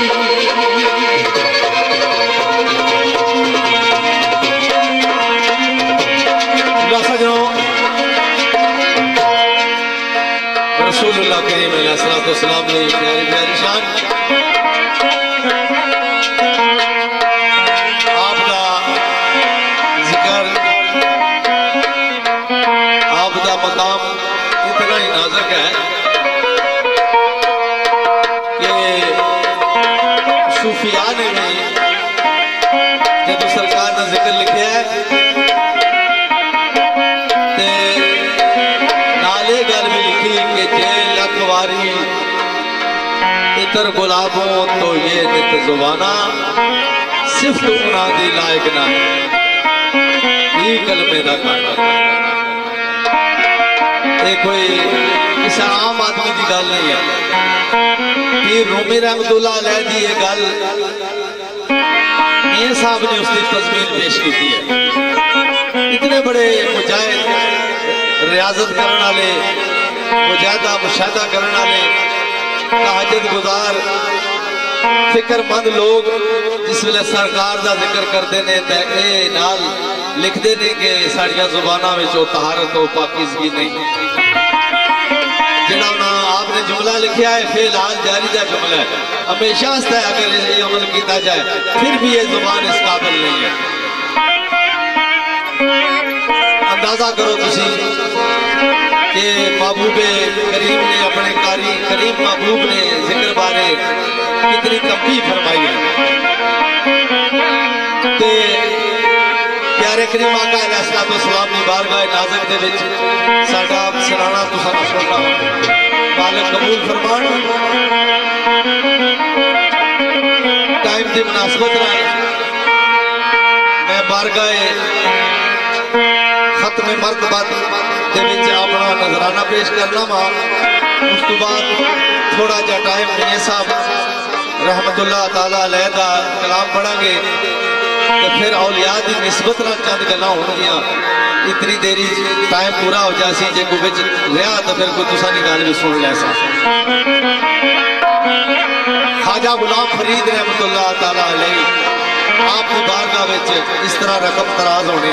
रसूलुल्लाह करीम अलैहिस्सलाम ने प्यारी प्यारी शान आपदा जिक्र आपदा मकाम इतना ही नाजुक है कि सूफिया ने भी जब सरकार ने जिक्र लिखे है इतर गुलाबों तो ये नित जुबाना सिर्फ उना दी लायक ना ये कलमे दा गाना ये कोई किसी आम आदमी की गल नहीं है। पीर रूमी रहमतुल्लाह अलैह दी ये गल मियां साहब ने उसकी तस्वीर पेश की है। इतने बड़े मुजाहिद रियाजत करने वाले मुजाहिदा मुशाहिदा करने वाले ताहज्जुद गुजार फिक्रमंद लोग जिस वेले सरकार का जिक्र करते हैं तो ये नाल लिखते हैं कि साड़ियां जुबाना में तहारत हो पाकीज़गी नहीं जिहड़ा आपने जुमला लिखा है फिलहाल जारी का जुमला है हमेशा अगर ये अमल किया जाए फिर भी ये जुबान इस काबिल नहीं है। अंदाजा करो तुसी कि महबूबे करीम ने अपने कारी करीम महबूब ने जिक्र बारे कितनी कमी फरमाई है। ते प्यारे करीम आका अलैहिस्सलाम की बारगाह नाज़िक दे विच साडा सराहना तुसां नाल सुनना मालिक कबूल फरमान। टाइम की मुनासबत नाल मैं बारगाह खत्म मर्तबा अपना नजराना पेश करना वा। उस तो बाद थोड़ा जा टाइम मियां साहब रहमतुल्लाह ताला अलैह दा कलाम पढ़ांगे तो फिर औलिया की निस्बत नाल चंद गल्लां होणगियां। इतनी देरी टाइम पूरा हो जासी जे कोई विच रहा तो फिर कोई तुसां दी गल भी सुन लैसा। ख्वाजा गुलाम फरीद रहमतुल्लाह ताला अलैह आपकी बारगाह विच इस तरह रकम तराज होने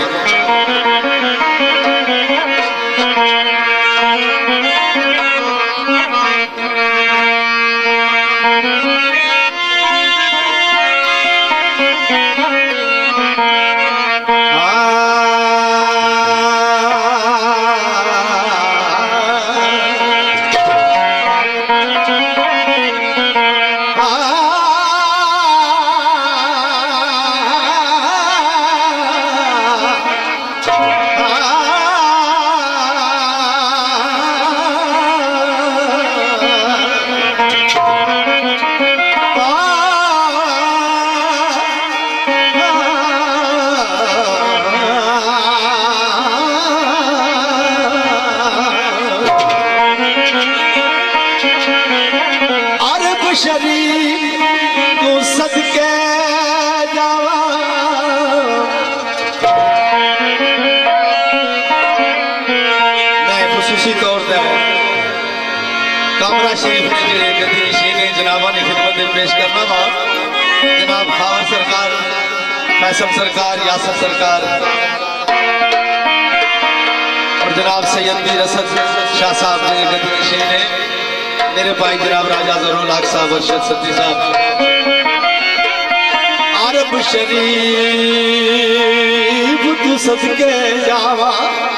पेश करना बा जनाब खावर सरकार, फैसल सरकार, यासर सरकार और जनाब सैयद मीर असद शाह साहब मेरे गद्दी नशीन है, मेरे भाई जनाब राजा जरूल हक साहब, अरशद सत्ती साहब। अरब शरीफ तू सदके जावा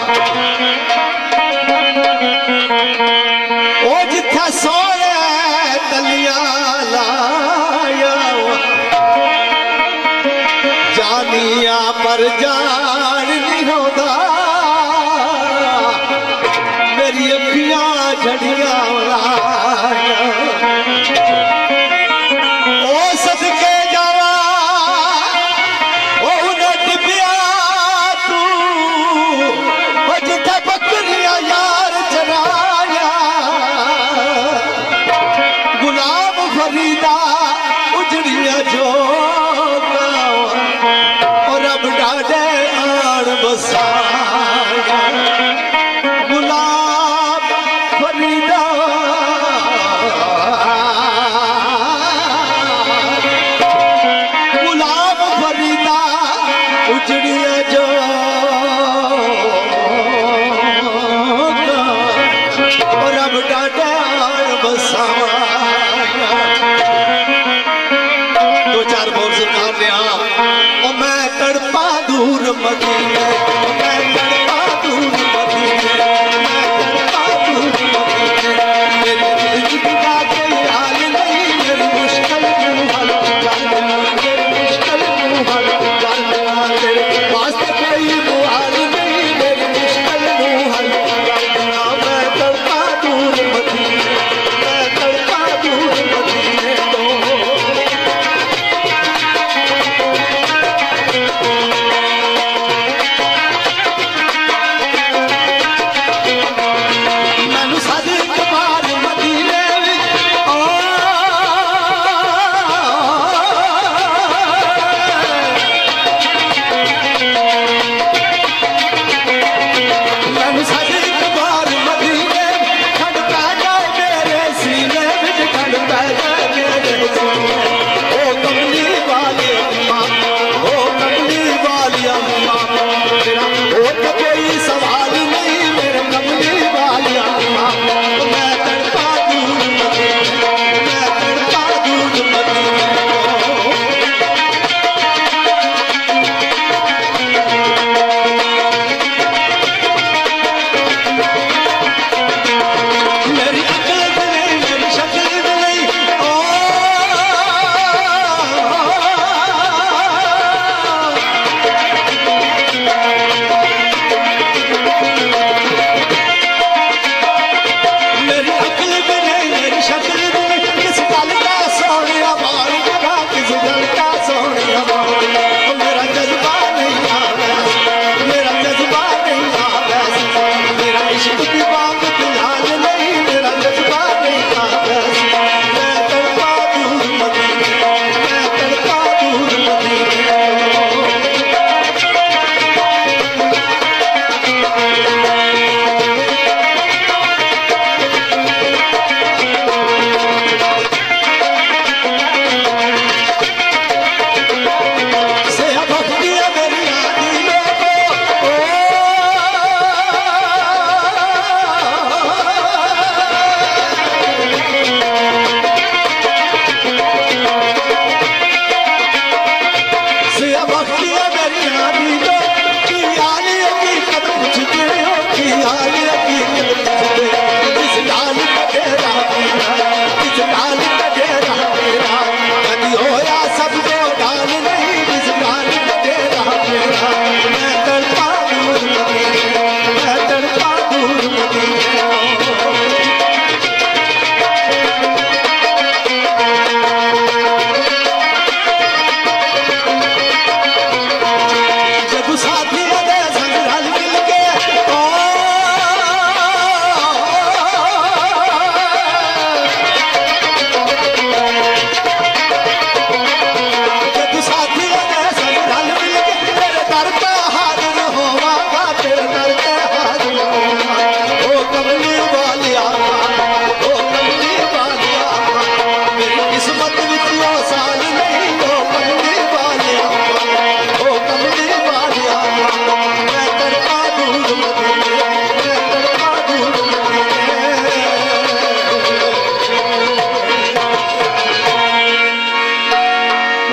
ओ जिथे सोने तलिया लाया जानिया पर जान नहीं होता मेरी अखियां झड़िया ओ सदके जावा ओ उन्हें डिबिया तू ओ जिथे बकरिया यार चराया गुलाम फरीदा उजड़िया जो और अब डाडे आन बसाया गुलाम फरीदा गुलाम फरीदा उजड़िया जो और अब डाडे आन बसाया। दो चार बोल सरकार ने हाँ और मैं तड़पा दूर मदीने, मैं तड़पा दूर मदीने, मैं तड़पा दूर मदीने, मेरी जिंदगी का कोई हाल नहीं, मेरी मुश्किल क्यों हल कर देना, मेरी मुश्किल क्यों हल कर देना, तेरे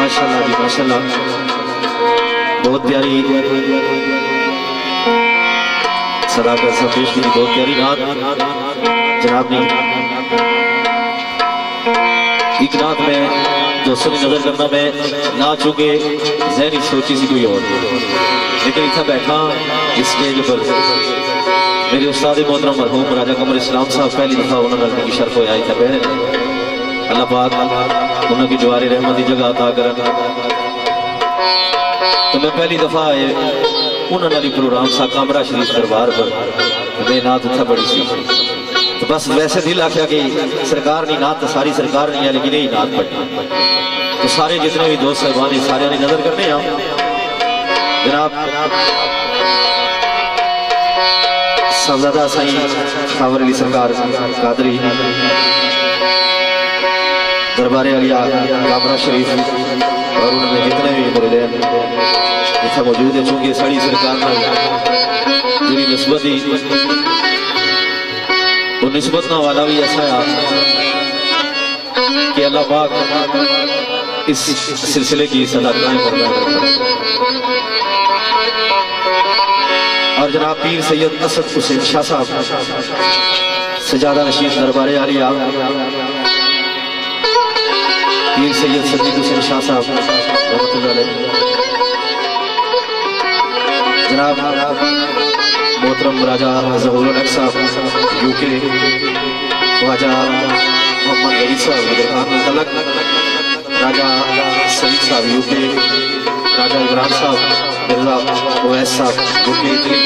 माशाल्लाह जी माशाल्लाह, बहुत प्यारी सदाकत संदेश की बहुत प्यारी नात जनाब ने। एक नात में दोस्तों की नजर करना, मैं ना चुके जहनी सोची सी कोई और, लेकिन इतना बैठा इस स्टेज पर मेरे उस्ताद मोहतरम मरहूम राजा कमर इस्लाम साहब पहली दफा उन्होंने की शर्फ होया इतना पहले। अल्लाह पाक उन्होंने जवारी रहमत की जगह अता कर। तो मैं पहली दफा उन्होंने प्रोग्राम सा कामरा शरीफ दरबार पर मैं नात उठा बड़ी सी, तो बस वैसे दिल आख्या कि सरकार नहीं नात तो सारी सरकार नहीं है, लेकिन यही नात पढ़नी। तो सारे जितने भी दोस्त साहबान सारे ने नजर करने हैं जनाब साहबजादा साईं खावर अली सरकार कादरी दरबार अलिया कामरा शरीफ और उन्होंने जितने भी मुरीदैन इतना मौजूद है, चूंकि साड़ी सरकार जी नस्बत ही वो निस्बत ना वाला भी ऐसा है कि अल्लाह पाक इस सिलसिले की सदाकतें बरकरार रखे। और जनाब पीर सैयद असद हुसैन शाह साहब सजादा नशीद दरबार आलिया, पीर सैयद सदीक हुसैन शाह साहब जनाब मोहतरम राजा ज़हूरुल हक साहब यूके, ख्वाजा मोहम्मद गरीब साहब गुजरात तलक, राजा सईद साहब UK, Raja Imran Sahab Mirza Owais Sahab UK Italy,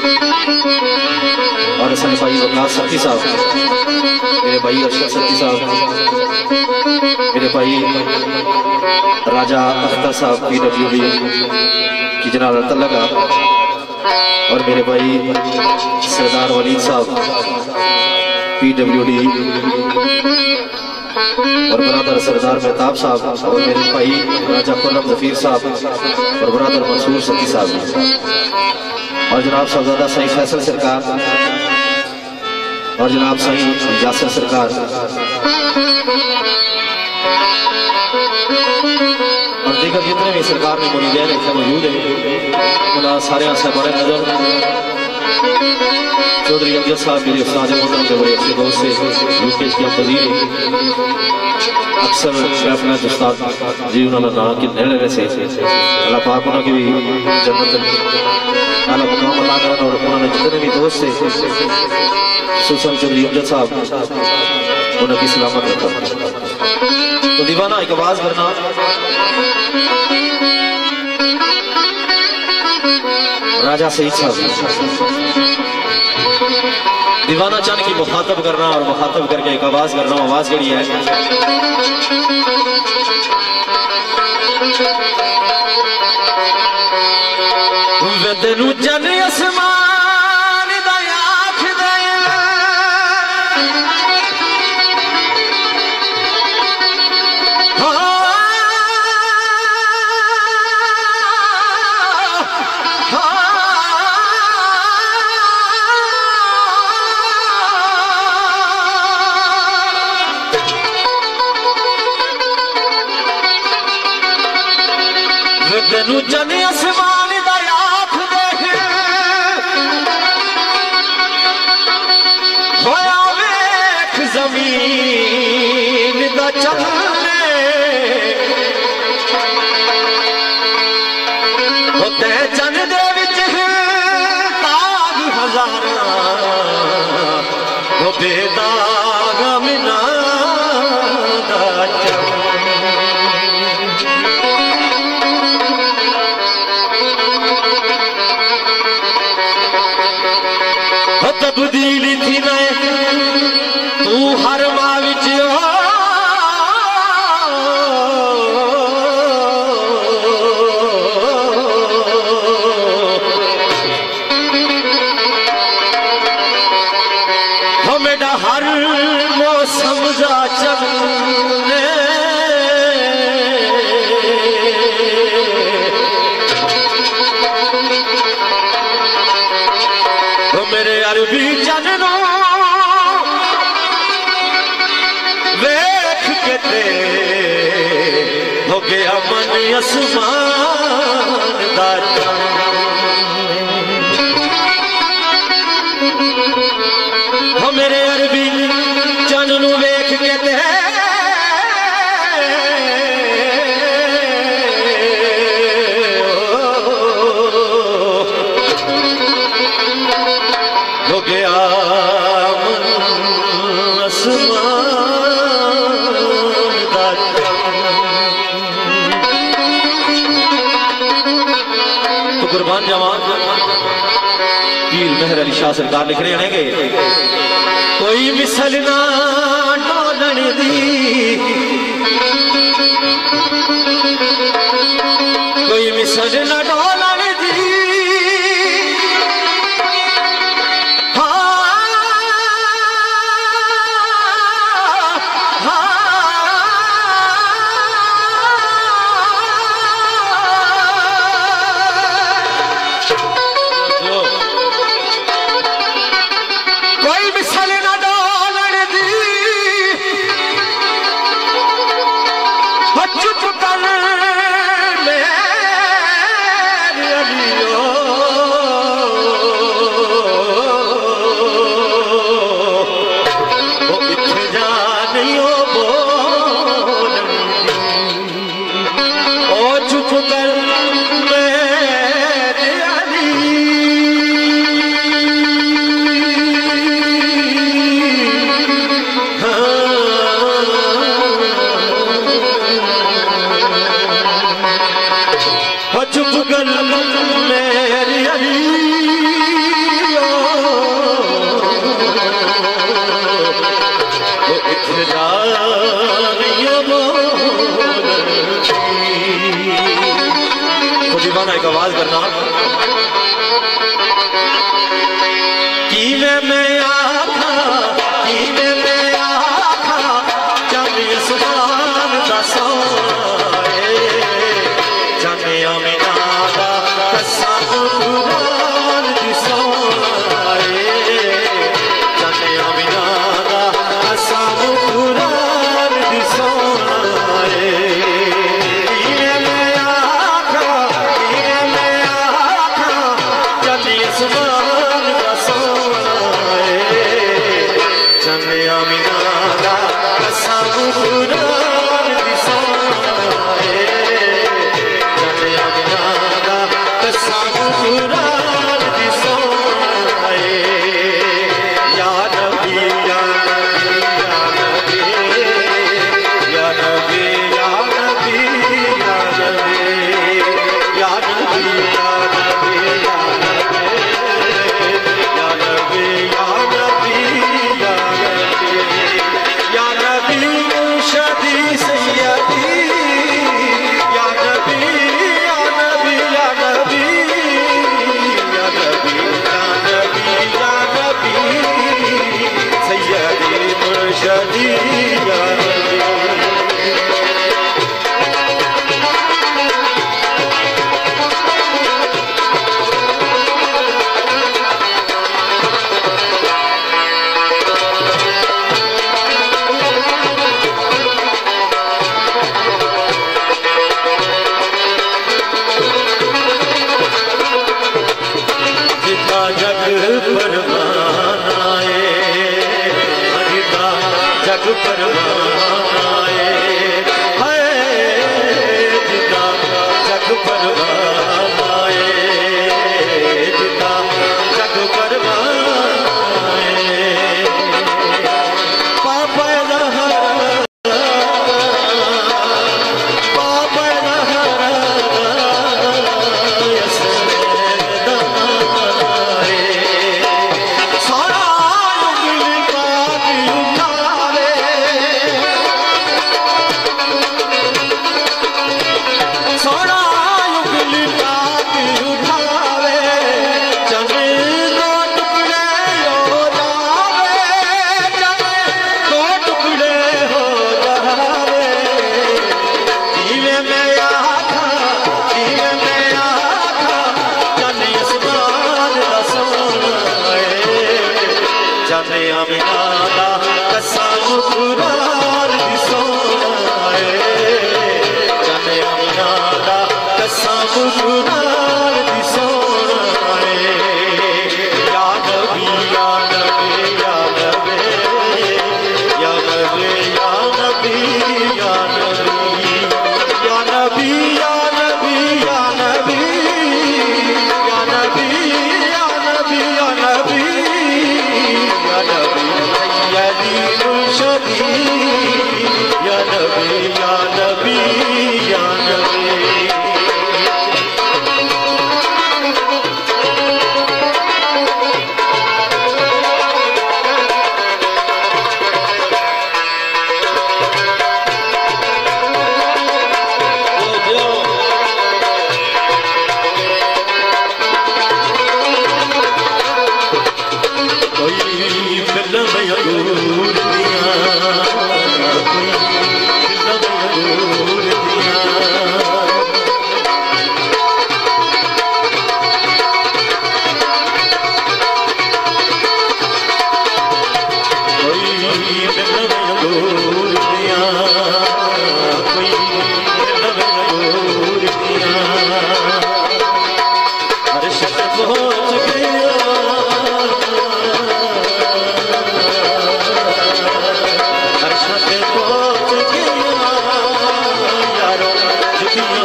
और हसन भाई वकास सत्ती साहब, मेरे भाई अरशद सत्ती साहब, मेरे भाई राजा अख्तर साहब PWD की जनाब तलका, और मेरे भाई सरदार वलीद साहब PWD, और बरादर सरदार मेहताब साहब, और मेरे भाई राजा खुर्रम जफीर साहब और बरादर मंसूर सती साहब, और जनाब साहबजादा साईं फैसल सरकार और जनाब साईं यासिर सरकार, और दीगर जितने भी सरकार में मुरीदैन इतने मौजूद है उन्हें सारे साहबान नजर। चौधरी अमजद साहब मेरे उस्ताद मोहतरम के बड़े अच्छे दोस्त से यूके के वजीर, अक्सर मैं अपना उस्ताद जी उन्होंने नाम कि नेड़े से अल्लाह पाक उन्होंने भी जन्नत आला मुकाम अता करन, और उन्होंने जितने भी दोस्त से सुसन चौधरी अमजद साहब उन्होंने सलामत रखा। तो दीवाना एक आवाज करना राजा सईद साहब, दीवाना चांद की मुखातब करना और मुखातब करके एक आवाज करना। आवाज कड़ी है तेनू जन आसमान दा आख दे तेनू जन आसमान दा आख दे होया वेख जमीन दा चलने होते जन दे विच ताग हजारा वो बेदाग मिना दा चल तब्दीली थी मैं तू हर मां विच हो गया मन आसमान दा हो मेरे अरबी चन नू वेख के ते हो गया मन आसमान दा तो कुर्बान जवान पीर मेहर अली शाह सरकार लिख रहे हैं कि कोई मिसल ना डोलन दी कोई मिसल ना डोलन दी एक आवाज करना कि मैं आखा चलिए सुभान दा सोए चनिया मीना दा कसम कुरान दी सोए चनिया मीना दा कसम कुरान दी सोए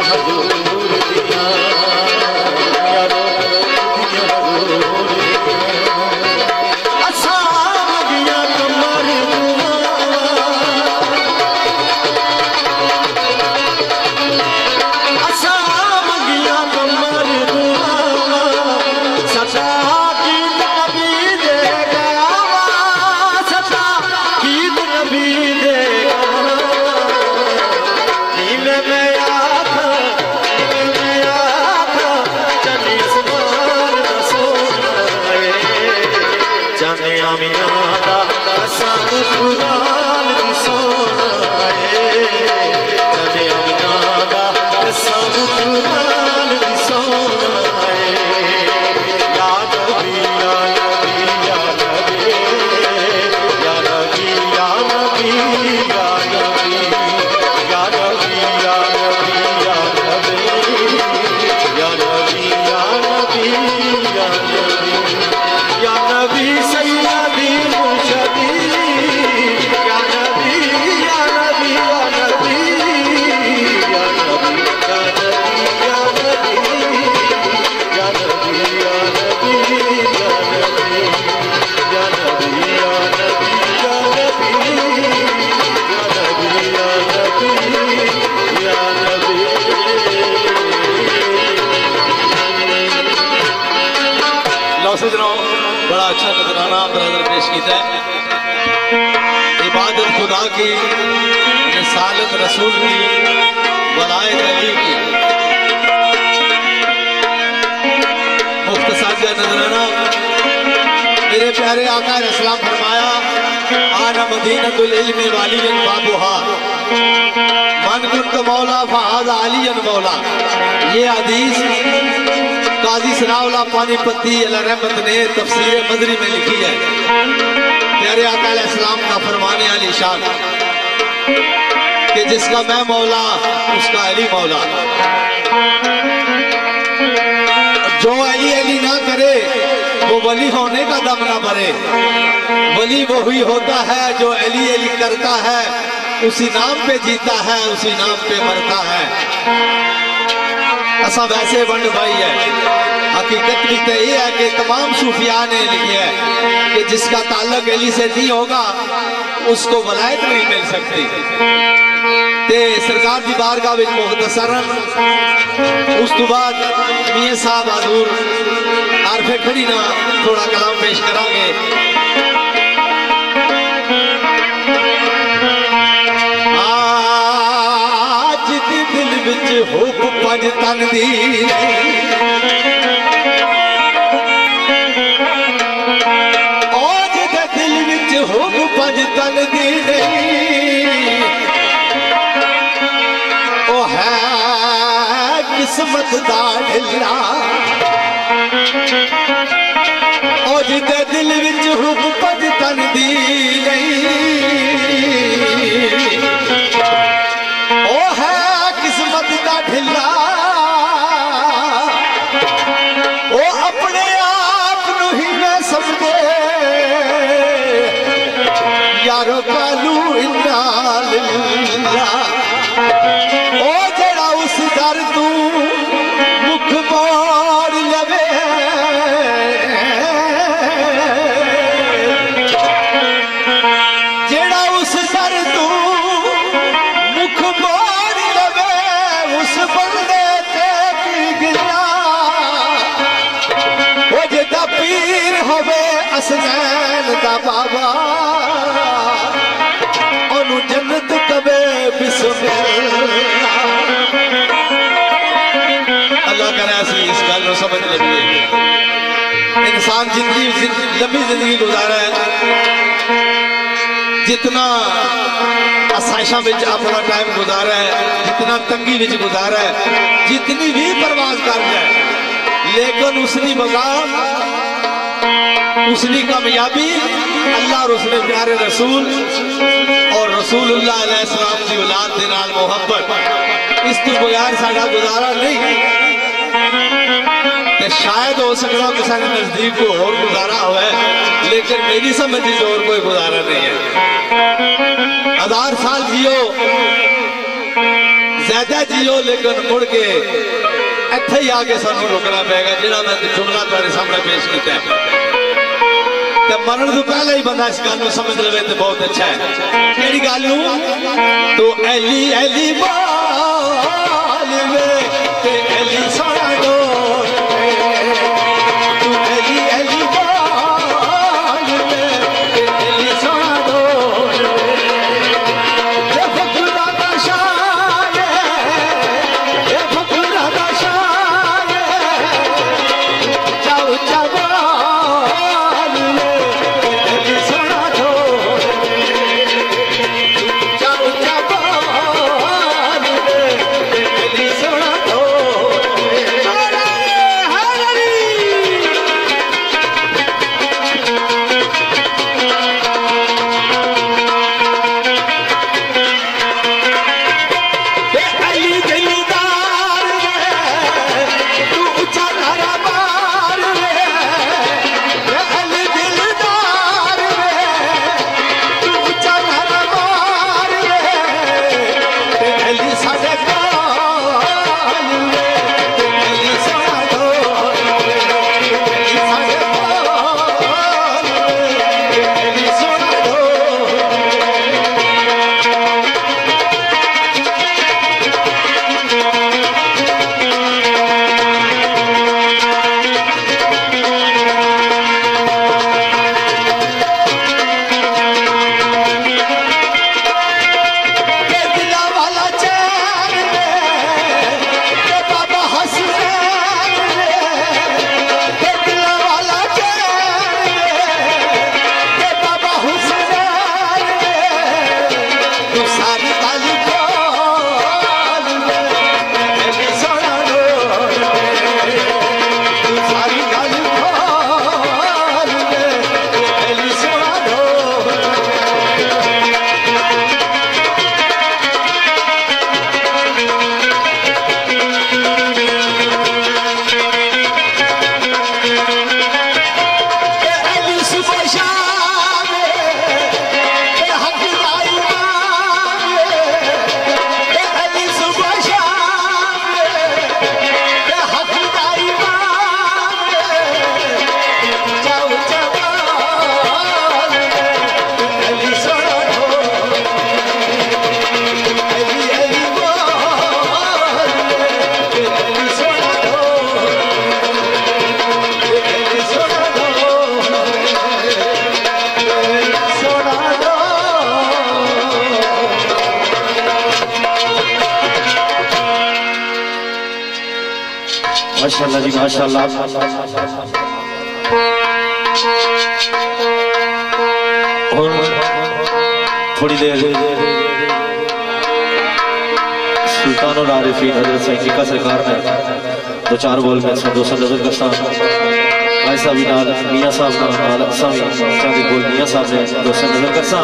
हजूर दिया यारो दिया हजूर असा मंगिया कमर असा मंगिया कमर सदा गीत नबी देगा सदा गीत नबी देगा नीले में आखा चली समान दसोए जाने आमिना दा सब कुरान दी सोनाए जाने आमिना दा सब कुरान दी सोनाए या नबी या नबी या नबी या नबी या नबी या नबी या नबी या नबी या नबी या नबी या नबी या नबी या नबी सैयदी मुर्शदी या नबी या नबी या नबी या नबी या नबी या नबी या नबी या नबी या नबी या नबी या नबी या नबी या नबी लो सजनों, बड़ा अच्छा नजराना ब्रदर पेश किया है। इबादत खुदा की, रिसालत रसूल की, वलायत अली की मुख्तसर नजराना। मेरे प्यारे आका ने सलाम फरमाया आना मदीनतुल इल्मी वालियन बाबुहा मन कुंत मौला फहाज़ अलियन मौला। ये हदीस काजी सनाउल्लाह पानीपती अला रहमत ने तफसीर मदरी में लिखी है। प्यारे आका अलैहिस्सलाम का फरमाने वाली शान कि जिसका मैं मौला उसका अली मौला। जो अली अली ना करे वो वली होने का दम ना भरे। वली वो ही होता है जो अली अली करता है, उसी नाम पे जीता है, उसी नाम पे मरता है। असा वैसे वंड भाई है, हकीकत भी तो ये है कि तमाम सूफिया ने लिखे है कि जिसका ताल्लुक अली से नहीं होगा उसको वलायत नहीं मिल सकती। ते सरकार की बारगाह विच मुख्तसरन उस तो बाद मियां साहब हजूर आरफे खड़ी ना थोड़ा कलाम पेश करांगे। आज दी दिल विच हुब पंज तन दी आज दे दिल विच हुब पंज तन दी ओ है किस्मत दा ढिल्ला। ओ जिदे दिल विच हुब पंज तन दी ओ है किस्मत दा ढिल्ला। ओ अपने आप नू ही मैं समझे यारो कालू इन्ना लिल्ला। ओ जड़ा उस दर तू मुख मोड़ लवे जेड़ा उस दर तू मुख मोड़ लवे उस बंदे ते की गिला। ओ जेदा पीर होवे असनैन दा बाबा ओनू जन्नत कवे बिस्मिल्लाह। अल्लाह करे ऐसी इस गल को समझ लगे। इंसान जिंदगी लंबी जिंदगी गुजारा है, जितना आसाइशा में अपना टाइम गुजारा है, जितना तंगी में गुजारा है, जितनी भी परवाज कर जाए, लेकिन उसकी मकाम उसकी कामयाबी अल्लाह और उसने प्यारे रसूल और रसूलुल्लाह अलैहिस्सलाम की औलाद के नाल मोहब्बत इस तो बगैर साडा गुजारा नहीं। ते शायद हो सकता किसी ने नजदीक को और गुजारा हुआ है, लेकिन मेरी समझ से और कोई गुजारा नहीं है। 1000 साल जियो, ज्यादा जियो लेकिन मुड़ के इत्थे ही आके सानू रुकना पेगा जिहड़ा मैं जुमला तुहाडे सामने पेश किया ते मरण तो पहले ही बंदा इस गल समझ लवे तो बहुत अच्छा है। केड़ी गल तो एली एली बाल वे ते एली सोना डोल तू एली एली बाल वे ते एली सोना डोल ये फकरा दा शान ये फकरा दा शान जाओ जाओ माशाल्लाह जी माशाल्लाह। और थोड़ी देर सुल्तान और आरिफीन हजरत सैयद सरकार ने दो चार बोल में दोस्तों नजर करसा ऐसा भी नाल मियाँ साहब नाल असावी चांदी बोल मियाँ साहब ने दोस्तों नजर करसा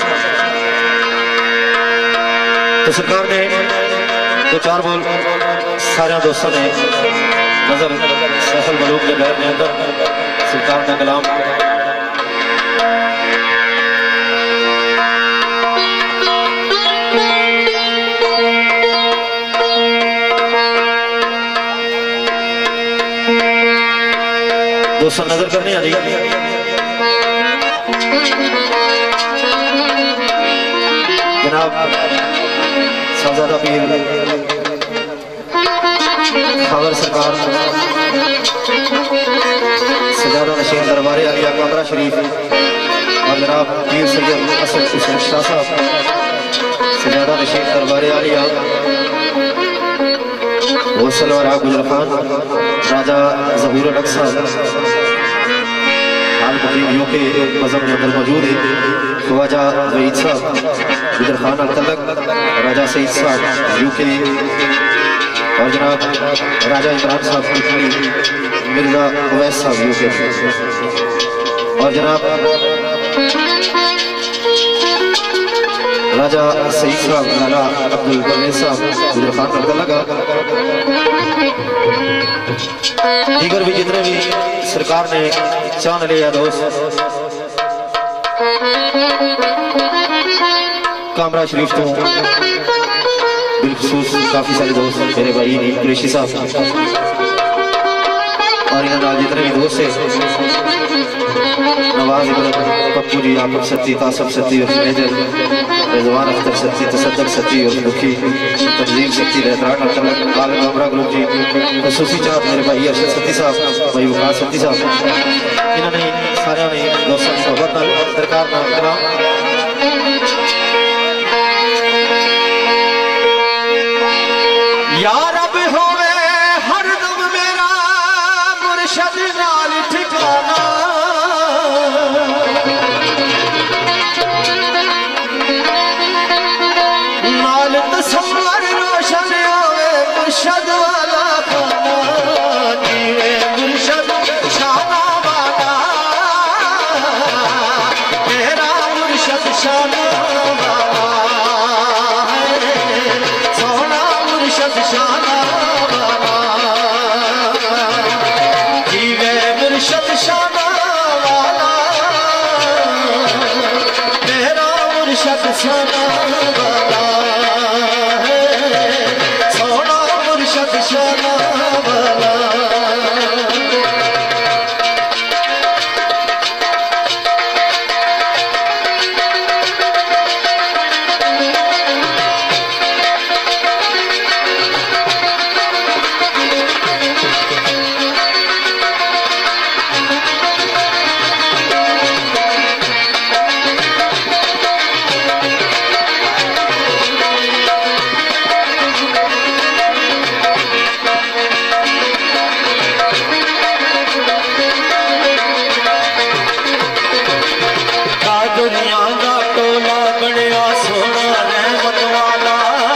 तो सरकार ने दो चार बोल सारे दोस्तों ने नजर सफल मलूक के घर में अंदर सरकार का कलाम दोस्तों नजर करने आ रही जनाब साहबजादा पीर खावर सरकार सजादा नशीन दरबार आलिया कामरा शरीफ और जनाब पीर सैयद असद हुसैन शाह साहब सजादा नशीन दरबार आलिया वसल और गुजर खान राजा जहूर अटक साहब हाल यूके मजहब के अंदर मौजूद है ख्वाजा वहीद साहब गुजर खान अल-तलक राजा सईद साहब यूके और जनाब राजा इमरान साहब मिर्जा अवैस साहब यूके और जनाब राजा सईद साहब लाला अब्दुल परवेज साहब गुजर खान अल-तलक दीगर भी जितने भी सरकार ने चांद लिया दोस्त कामरा शरीफ तो बिलखसूस काफ़ी सारे दोस्त मेरे भाई कुरैशी साहब और इन्होंने जितने भी दोस्त है नवाज इब्राहिम पप्पू जी आफत सत्ती तासफ सत्ती और मेजर रिजवान अख्तर सत्ती तसद्दक सत्ती और मुखी तंजीम सत्ती रहतरान आलम अमरा ग्रुप जी खसूसी चाहत मेरे भाई अरशद सत्ती साहब भाई वकार सत्ती साहब इन्होंने सारे ने दोस्तों की सोबत सरकार ना यार अब होवे हर दम मेरा मुर्शद नाल ठिकाना नाल तस्वर रोशन होवे मुर्शद वाला खाना जीवे मुर्शद शाना वाला मेरा मुर्शद शाना वाला सोना मुर्शद शाना वाला जीवे मुर्शद शाना वाला मेरा मुर्शद शाना वाला सोना मुर्शद शाना वाला दुनिया का टोला बनया सोना रहमत वाला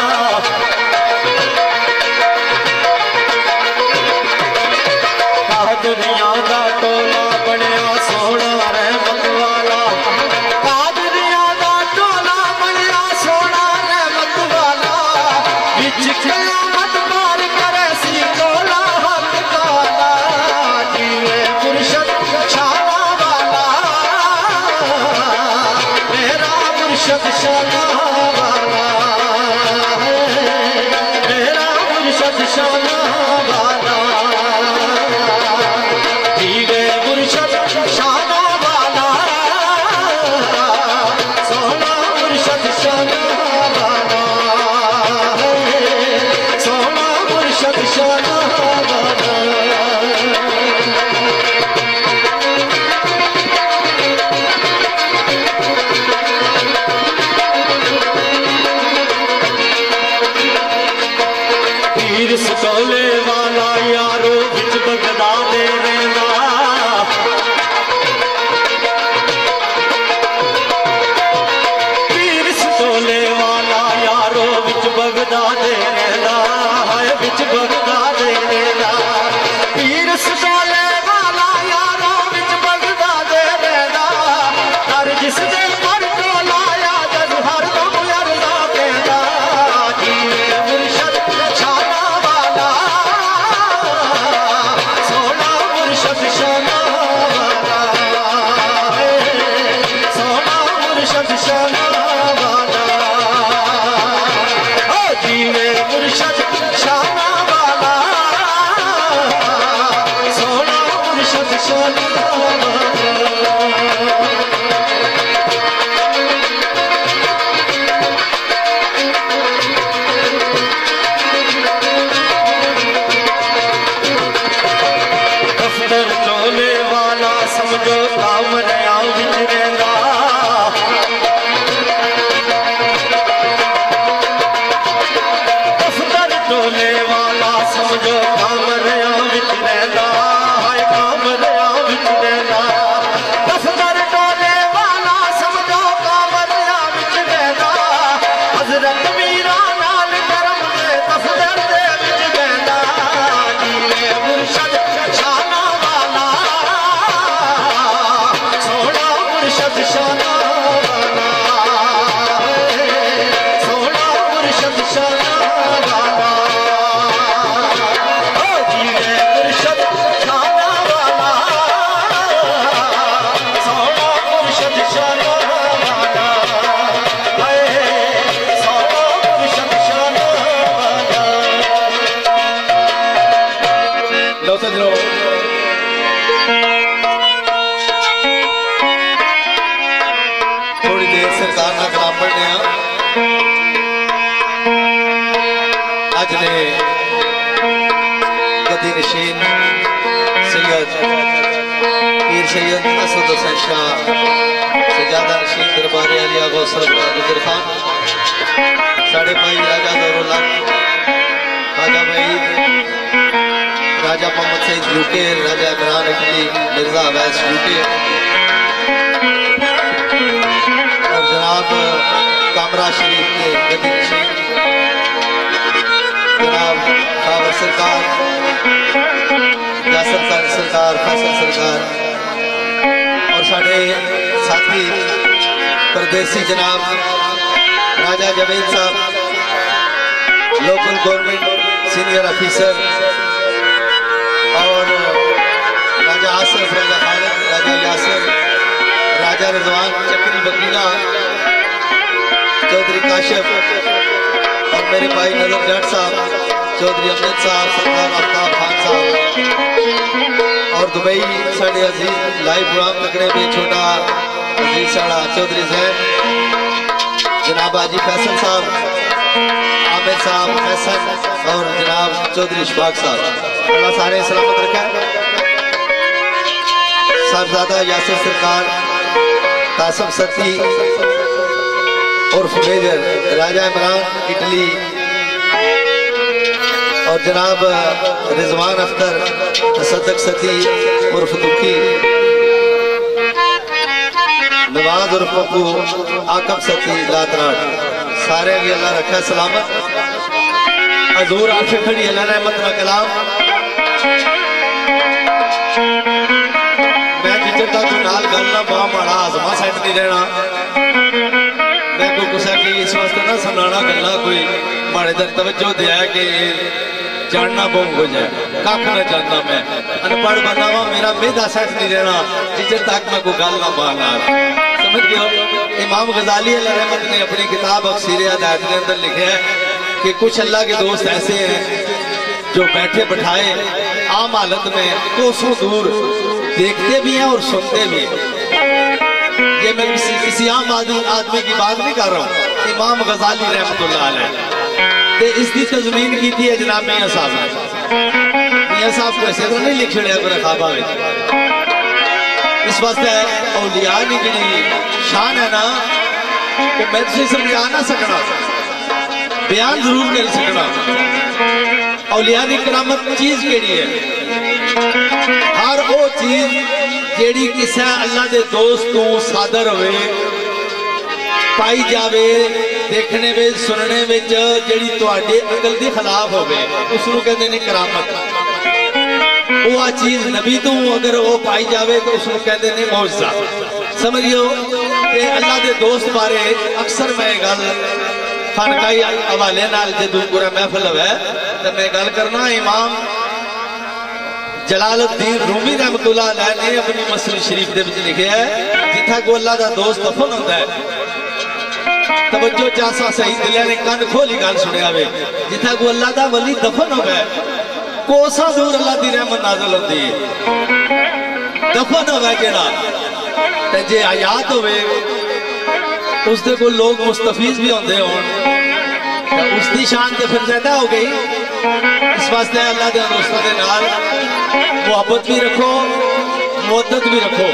दुनिया का टोला बनया सोना रहमत वाला दुनिया का टोला बनया सोना रहमत वाला बिच क़यामत पार करे सी टोला हक काला जीवे मुर्शद शाना वाला मेरा मुर्शद शाना वाला मेरा मुर्शद शाना वाला जीवे मुर्शद शाना वाला सोना मुर्शद शाना वाला सोना मुर्शद शाना वाला पीर सटोले वाला यारो बिच बगदा दे रहना पीर सटोले वाला यारो बिच बगदा दे रहना है बिच बगदा दे रहना पीर सटोले वाला यारो बिच बगदा दे रहना हर जिसने पर टोलाया जद हर दम अरदा कहना जीवे मुर्शद शाना वाला सोना मुर्शद शाना वाला सोना मुर्शद शाना वाला जीवे मुर्शद शाना वाला सोना मुर्शद शाना वाला दफ्तर टोले वाला समझो काम रहा बिच रहंदा दफ्तर टोले वाला समझो काम रहा बिच रहंदा हाय काम रहा बिच रहंदा दफ्तर टोले वाला समझो काम रहा बिच रहंदा हजरत मीरा नाल करम दे दफ्तर दे बिच रहंदा जीवे मुर्शद शाना वाला सोना मुर्शद शाना वाला सोना मुर्शद शाना वाला अमीन सैयद पीर सैयद असद हुसैन शाह सजादा नशीन दरबार आलिया गौसल गुजर खान साढ़े भाई Raja Daurullah Khaja Waheed Raja Mohammad Saeed UK Raja Imran Italy Mirza Awais UK और जनाब कामरा शरीफ के गदी नशीन जनाब खावर सरकार यासर सरकार फैसल सरकार और साढ़े साथी परदेसी जनाब राजा जवेद साहब लोकल गवर्नमेंट सीनियर ऑफिसर और राजा आसिफ राजा खालिद राजा यासिर राजा रिजवान चक्री वकीला चौधरी काशिफ और मेरे भाई नजर जट साहब चौधरी अमजद साहब सरदार आफ्ताब खान साहब और दुबई साढ़े अजीज लाइव प्रोग्राम तकड़े में छोटा अजीज साड़ा चौधरी जैन जनाब हाजी फैसल साहब आमिर साहब फैसल और जनाब चौधरी इशफाक साहब अल्लाह सारे सलामत रखा। साहबजादा यासिर सरकार कासम सती उर्फ मेजर राजा इमरान इटली और जनाब रिजवान अख्तर तसद्दक सती उर्फ दुखी नवाज उर्फ पप्पू आकब सती लातराट सारे भी अल्लाह रखा सलामत। हजूर आफे खड़ी अल्लाह रहमत व कलाम मैं जिधर तक नाल गल ना बा माड़ा आजमा सेट नहीं रहना मैं कोई कुछ की इस वास्ते ना सुनाना गल्ला कोई माड़े तक तवज्जो दिया कि जानना बहुत हो जाए कख ना जानना मैं अनपढ़ बंदा वा मेरा मेधा सेट नहीं रहना जिधर तक मैं कोई गल ना बाना समझ गए। इमाम गजाली अल्लाह रहमत ने अपनी किताब अक्सीर हिदायत के अंदर लिखे है कि कुछ अल्लाह के दोस्त ऐसे हैं जो बैठे बैठाए आम हालत में कोसों दूर देखते भी हैं और सुनते भी हैं। ये मैं किसी आम आदमी की बात नहीं कर रहा हूँ, इमाम गजाली रहमतुल्लाह अलैह ते इसकी तजमीन की थी जनाब मियां साहब को ऐसे तो नहीं लिख छड़िया कोई ख्वाबा में। इस वास्ते औलिया की जी शान है ना कि मैं तुझे समझा ना सकना बयान जरूर कर सकना। औलिया की करामत चीज केड़ी है? हर वो चीज जेड़ी किसी अल्लाह के दोस्त को सादर होवे पाई जावे देखने में सुनने में जेड़ी तुहाडे अकल के खिलाफ होवे उसनू कहते हैं करामत। वो आ चीज नबी तो अगर वो पाई जावे तो उसको कहते हैं मौजज़ा। समझियो कि अल्लाह के दोस्त बारे अक्सर मैं गल खानकाई हवाले नाल जदू पूरा महफिल है तो मैं गल करना इमाम जलालुद्दीन रूमी रहमतुल्लाह अलैह ने अपनी मसनद शरीफ दे विच लिखिया है जिथा को अल्लाह दा दोस्त दफन होता है तवज्जो चासा सही दिलिया ने कान खोली गल सुनिया वे जिथा को अल्लाह दा वली दफन होवे कोसा दूर अल्लाह दी रहमत नाज़िल होती है। दफन होवे जेड़ा ते जे आयात होवे उसदे को लोग मुस्तफीज भी होंदे होण तो उसकी शान तो फिर ज्यादा हो गई। इस वास्ते अल्लाह के दोस्तों के नाल मोहब्बत भी रखो मुद्दत भी रखो।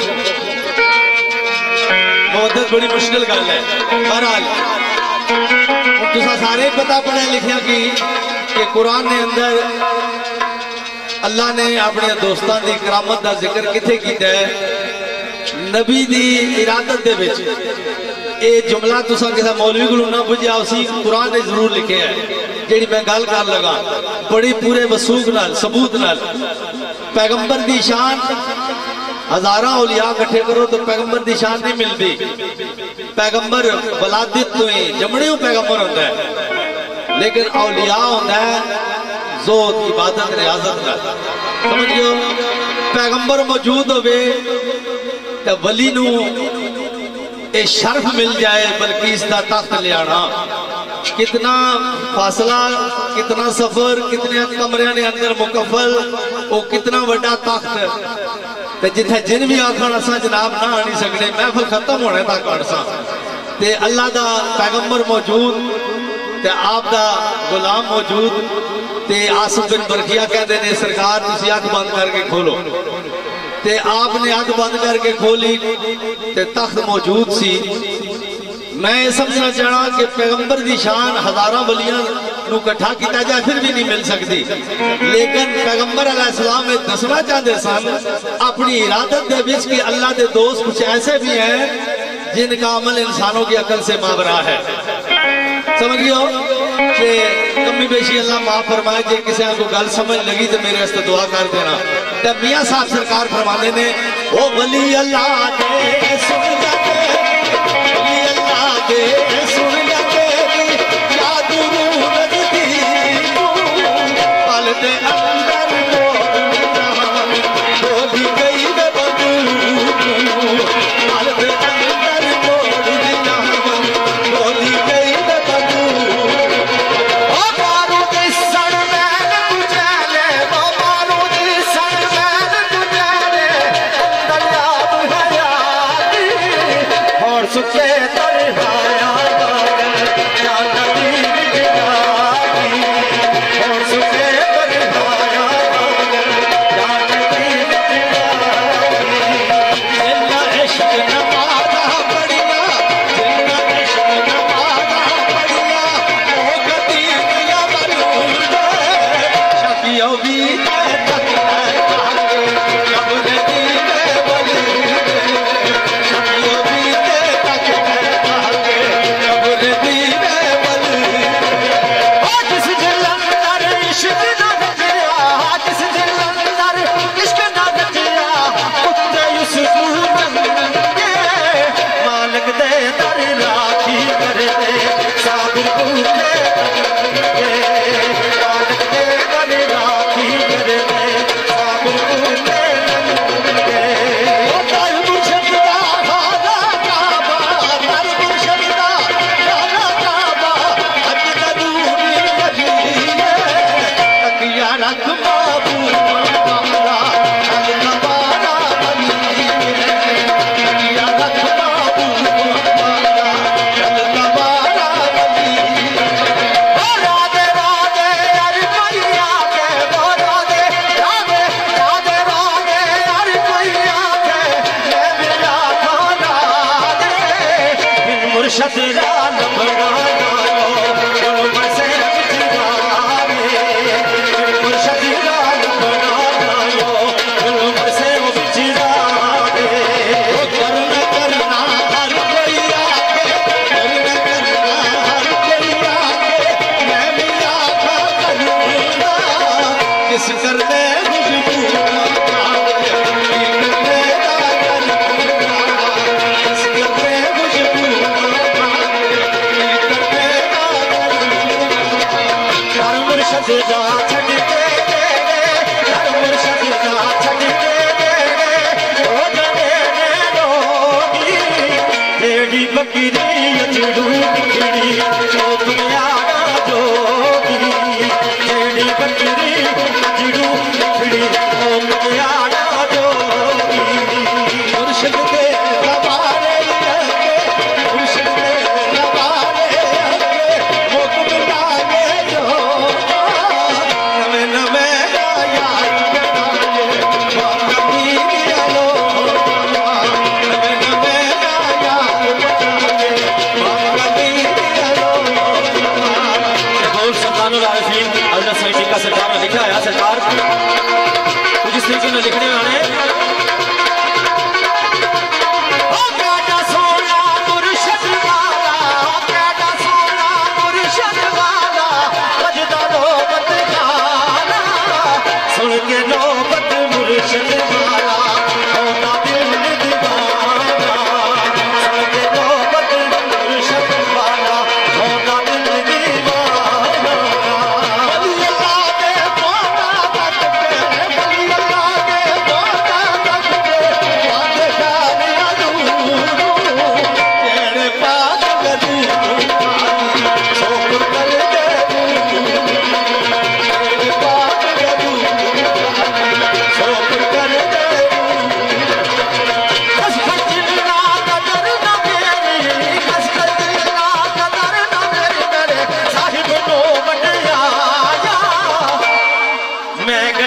मुद्दत बड़ी मुश्किल गल है। बहरहाल तुसा सारे पता पढ़े लिखिया कि कुरान ने अंदर अल्लाह ने अपने दोस्तों की करामत का जिक्र किथे किया है नबी की इरादत दे विच। ये जुमला तुसा किसी मौलवी को ना बुझिया उसी कुरान ने जरूर लिखे है जी मैं गल कर लगा बड़ी पूरे वसूख नाल सबूत नाल। पैगंबर की शान हजारा औलिया इकट्ठे करो तो पैगंबर की शान नहीं मिलती। पैगंबर वलादत तो ही जमने पैगंबर होता है लेकिन औलिया होता है जोत इबादत रियाजत का। समझियो पैगंबर मौजूद होवे तो वली नू ये शर्फ मिल जाए बल्कि इसका तख्त ले आना कितना फासला कितना सफर कितने कमरे ने अंदर मुकफल वो कितना बड़ा तख्त ते जिथे जिन भी आखन असा जनाब ना आनी सकने महफिल खत्म होने तक असा ते अल्लाह दा पैगंबर मौजूद ते आप दा गुलाम मौजूद ते आसिफ बिन बरखिया कहते ने सरकार तुसी अख बंद करके खोलो ते आपने अख बंद करके खोली ते तख्त मौजूद सी। मैं समझना चाहना कि पैगंबर की शान हजारों वलियां नूं इकट्ठा किया जाए फिर भी नहीं मिल सकती, लेकिन पैगंबर अलैहिस्सलाम में दसना चाहते सन अपनी इरादत दे विच कि अल्लाह के दोस्त कुछ ऐसे भी हैं जिनका अमल इंसानों की अकल से मावरा है। समझ गयो कि कमी बेशी अल्लाह माफ फरमाए। जे किसी को गल समझ लगी तो मेरे वास्ते दुआ कर देना। तो मियां साहब सरकार फरमाते ने ओ वली अल्लाह दे सुन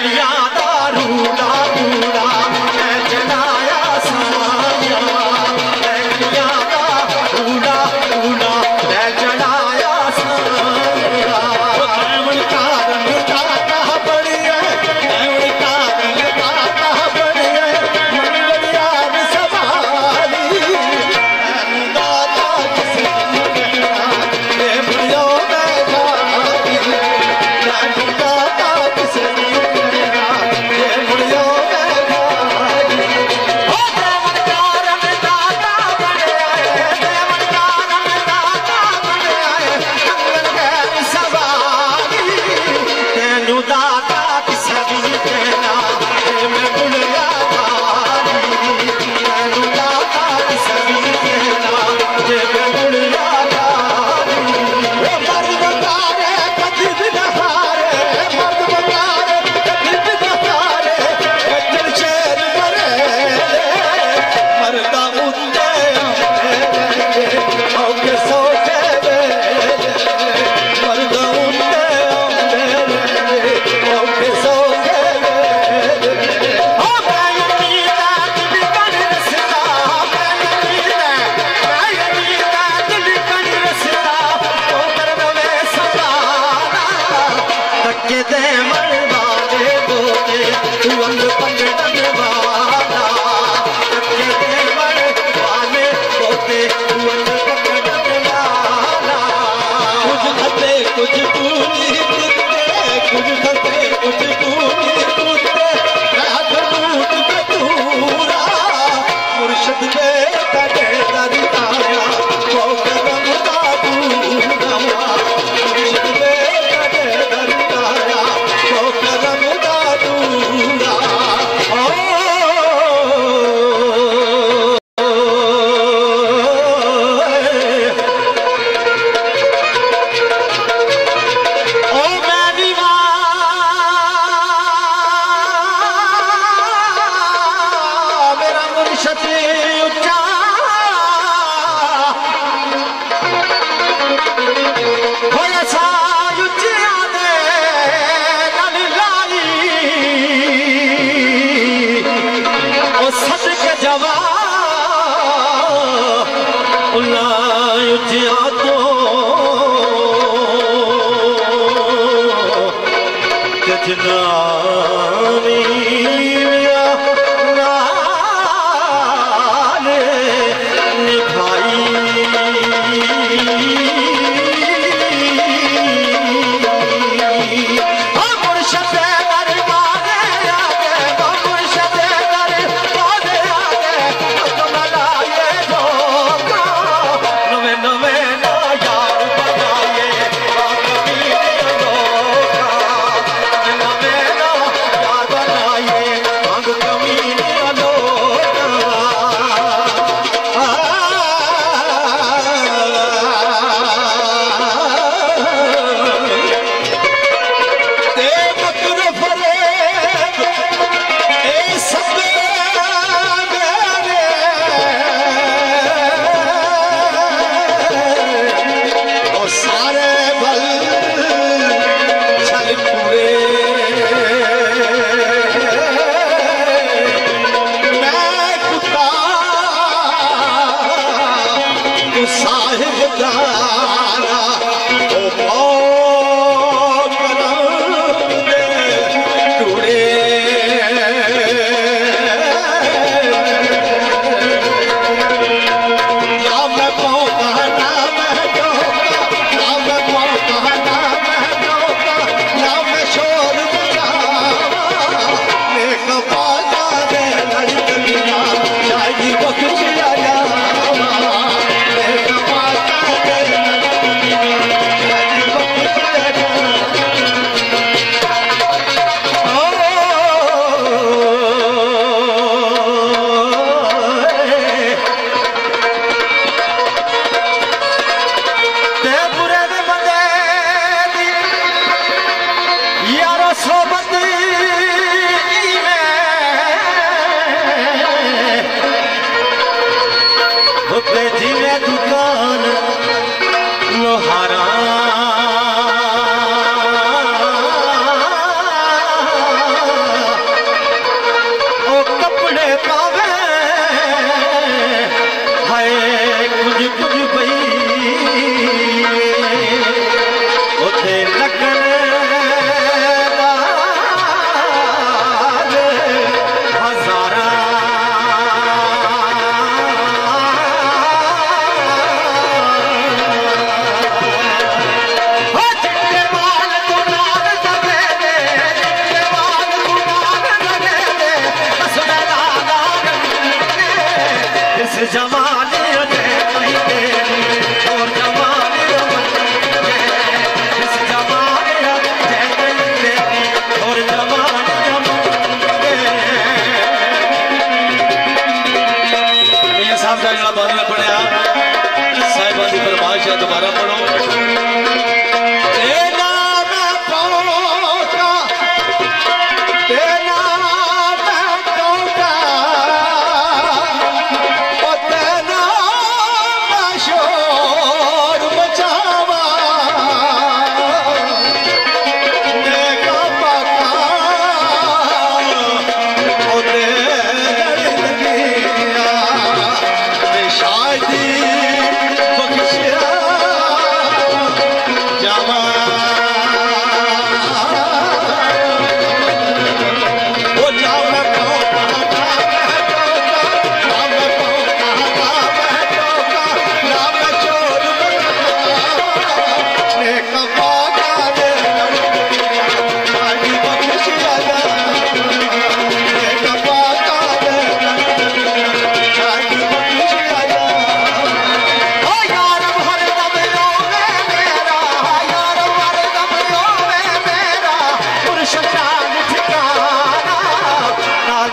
यार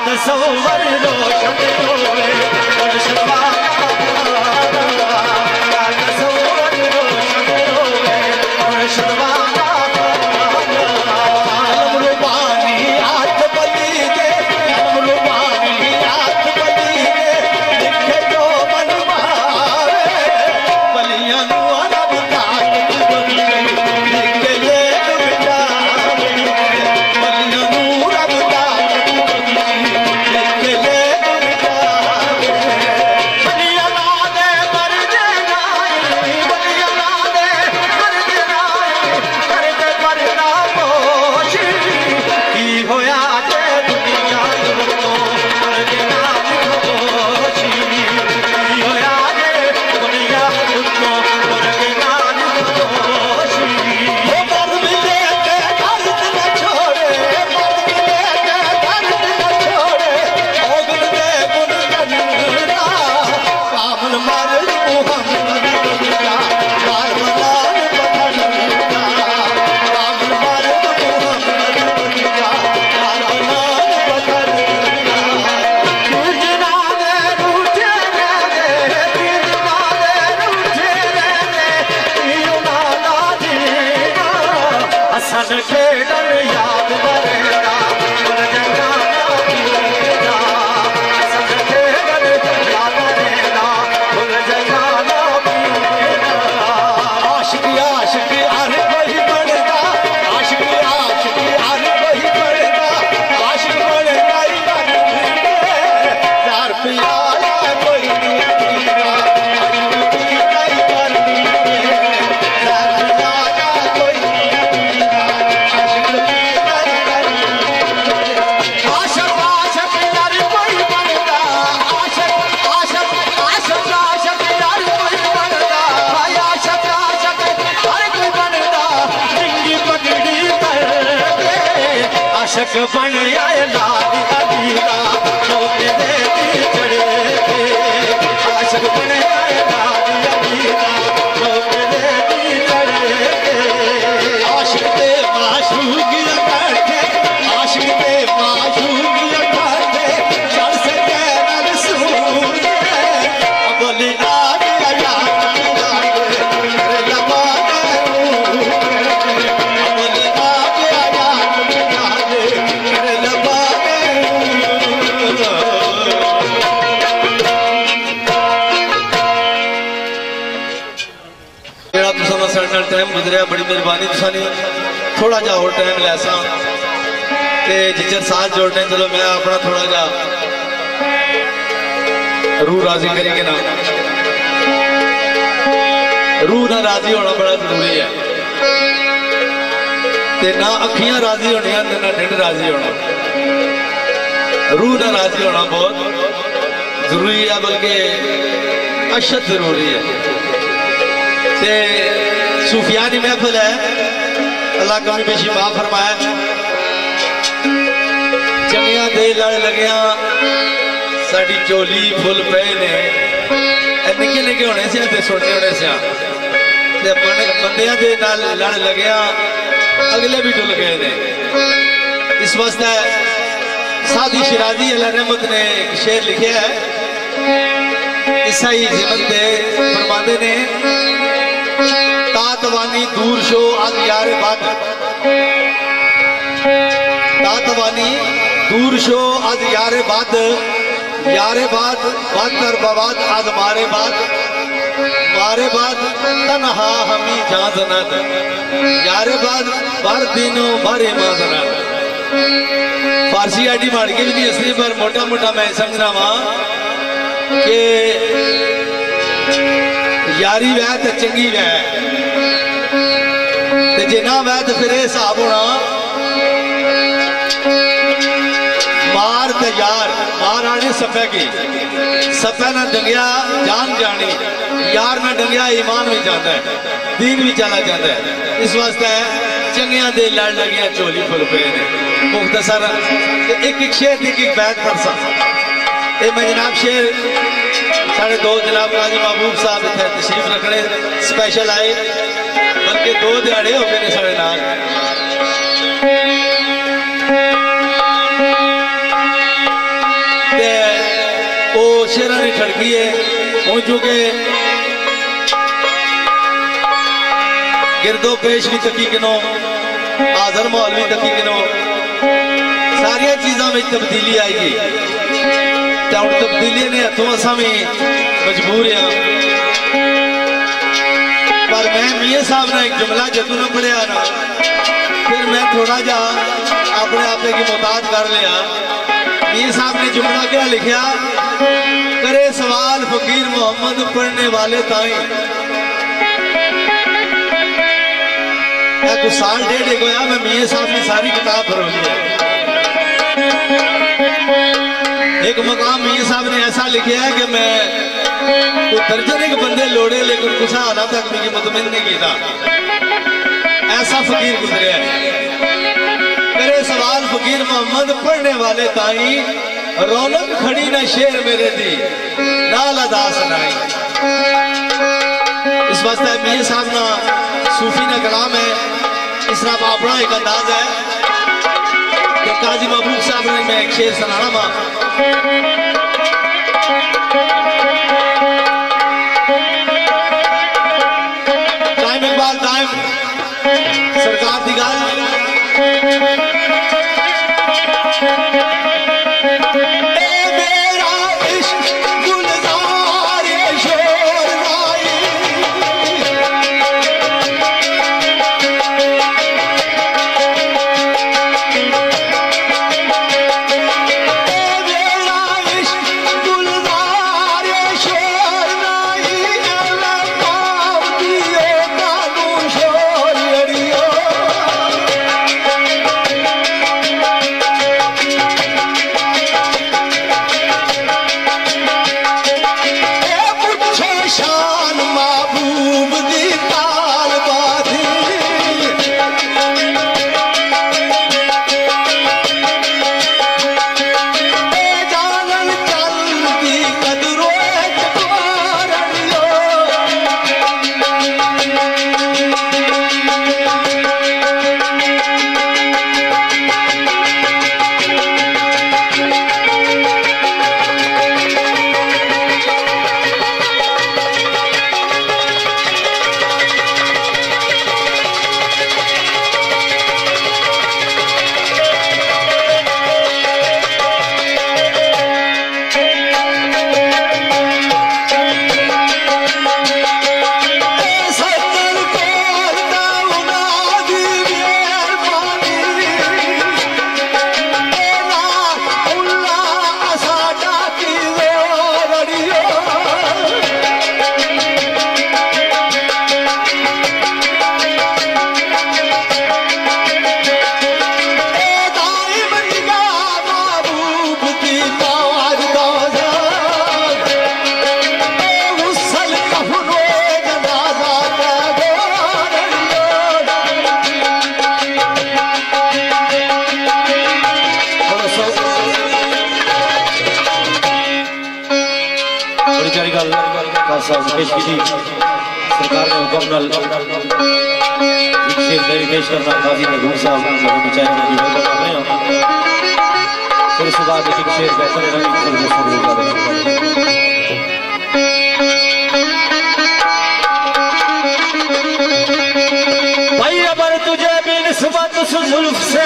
तसव्वुर रोशन होवे मुर्शिदा या तसव्वुर रोशन होवे मुर्शिदा बन आए लाल अबीरा छोटे दे चढ़े आशिक बन आए लाल अबीरा छोटे दे चढ़े आशिक ते माशूक इकट्ठे आशिक ते माशूक इकट्ठे चढ़ सके रसूल बोली लाल अया टाइम गुजरिया बड़ी मेहरबानी तुसानी थोड़ा जा और टाइम लैसा जिचर साथ जोड़ने चलो मैं अपना थोड़ा जा रूह राजी करेंगे ना रूह ना राजी होना बड़ा जरूरी है ते ना अखियां राजी होनी ना ढिड राजी होना रूह ना राजी होना बहुत जरूरी है बल्कि अशद जरूरी है ते सूफियानी महफिल है अल्लाह कमी पेशी माफ फरमाया चंगिया दे लड़ लगिया साड़ी चोली फुल पे ने निके निके होने से सुनने होने से बंदिया दे नाल लड़ लगिया अगले भी डुल गए ने इस वास्ते सादी शिराजी अल्लाह रहमत ने एक शेर लिखे है ईसाई जीवन दे फरमाते ने तातवानी दूर शो आज यारे बात तातवानी दूर शो आज यारे बात कर बवाद आज मारे बात तनहा हमी जाजनत यारे बात भर दिनों भरे माजनत फारसी आईडी मार के भी नहीं असली पर मोटा मोटा मैं समझना वहां के यारी वह तो चंगी वह जिना वह तो फिर हिसाब होना मार ते यार मार आनी सफे की सफे ना डंगिया जान जानी यार ना डंगिया ईमान भी जाता है दीन भी चला जाता है इस वास्ते चंगिया दे लड़ लगिया झोली फुल पे ने मुख्तसर एक एक शेर एक एक बैत कर सकता ये मैं जनाब शेर साढ़े दो जनाब गाजी महबूब साहब इतने तशरीफ रखने स्पेशल आए बल्कि दो दिहाड़े हो गए साढ़े नाल शेर ने ठड़की है हूँ चूंकि गिरदो पेश भी तकी किनो हाजर माहौल भी तकी किनो सारिया चीज़ों में तब्दीली आएगी तो तब्दीली ने हथों असा भी मजबूर हाँ पर मैं मियाँ साहब ने एक जुमला जदू ना पढ़िया ना फिर मैं थोड़ा जा अपने आप की मुहताज कर लिया। मियाँ साहब ने जुमला क्या लिखा करे सवाल फकीर मोहम्मद पढ़ने वाले ताई कुछ साल डेढ़ गया मैं मियाँ साहब की सारी किताब भरोली है। एक मकाम मियाँ साहब ने ऐसा लिखा है कि मैं तो दर्जन एक बंदे लोड़े लेकिन कुछ हाल तक मुझे मुतमिन नहीं किया ऐसा फकीर गुजरे है। करे सवाल फकीर मोहम्मद पढ़ने वाले ताई रौनक खड़ी ना शेर मेरे दी नाल अदा सुनाई। इस वास्ते मियाँ साहब ना सूफी ना कलाम है इस तरह अपना एक अंदाज है कि काजी महबूब साहब ने मैं एक शेर सुनाना वा टाइम इकबाल टाइम सरकार दी गल पेश की थी सरकार ने हुक्म नाल शेर पेश करना काजी महबूब साहब बेचारे ने जो कर रहे हैं फिर उसके बाद एक शेर बेहतर है भाई अबर तुझे भी निस्बत जुल्फ से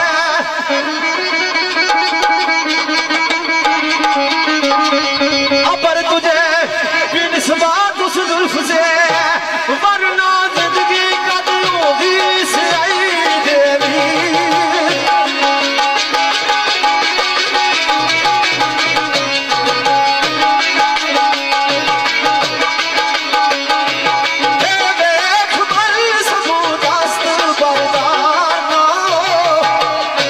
अबर तुझे निस्बत उस जुल्फ से वरना जिंदगी कदलों भी से आई देवी देख बल सबूदस्त बरदाना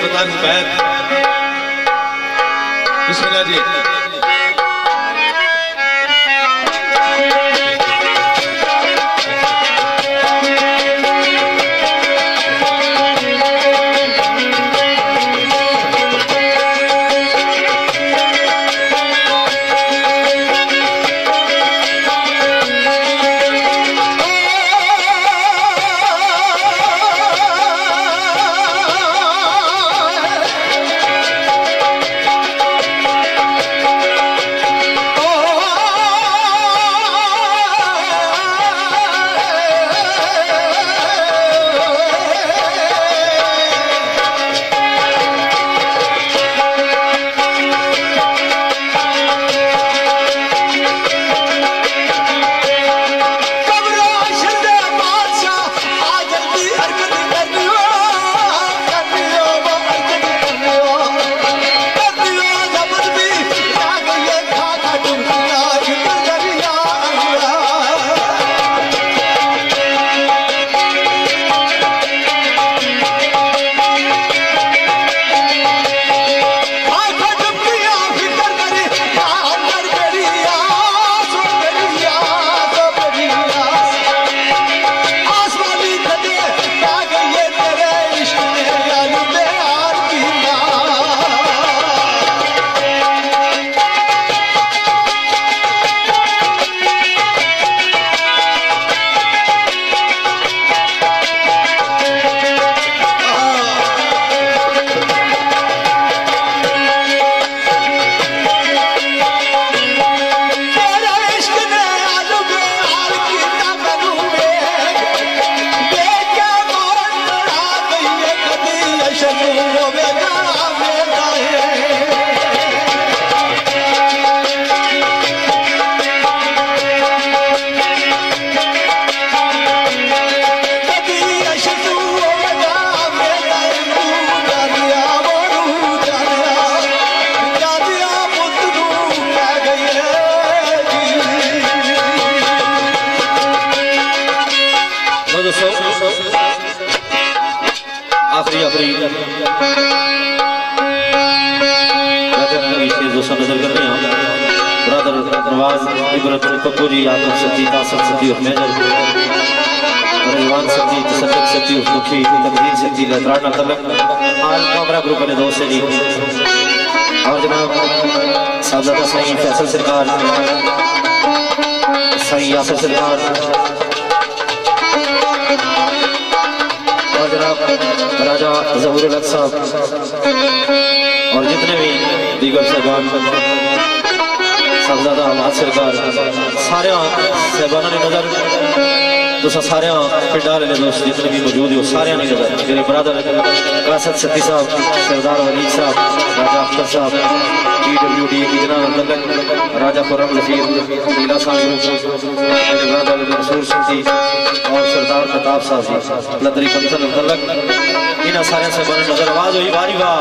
सरकार हिदायत बिस्मिल्लाह जी। पप्पू जी आदम सती कासम सती और मेजर रिजवान सती तसद्दुक सती और मुखी तमजीद सती लदराना तलक आल कामरा ग्रुप ने दोस्त जी और जनाब साहबजादा सही फैसल सरकार सही यासर सरकार और जनाब राजा ज़हूरुल हक साहब और जितने भी दीगर साहबान साहबजादा हमाद सरकार सारे साहबाना ने नजर दोस्तों सारे पिंडा वाले दोस्त जितने भी मौजूद हो सारे ने नजर मेरे बरादर कासद सती साहब सरदार वलीद साहब राजा अख्तर साहब PWD की जनाब राजा खुर्रम लतीफ लीला साहब मेरे बरादर मंसूर सती और सरदार प्रताप साहब जी लदरी पंथन तलक इन सारे साहबाना ने नजर आवाज हुई वारी वाह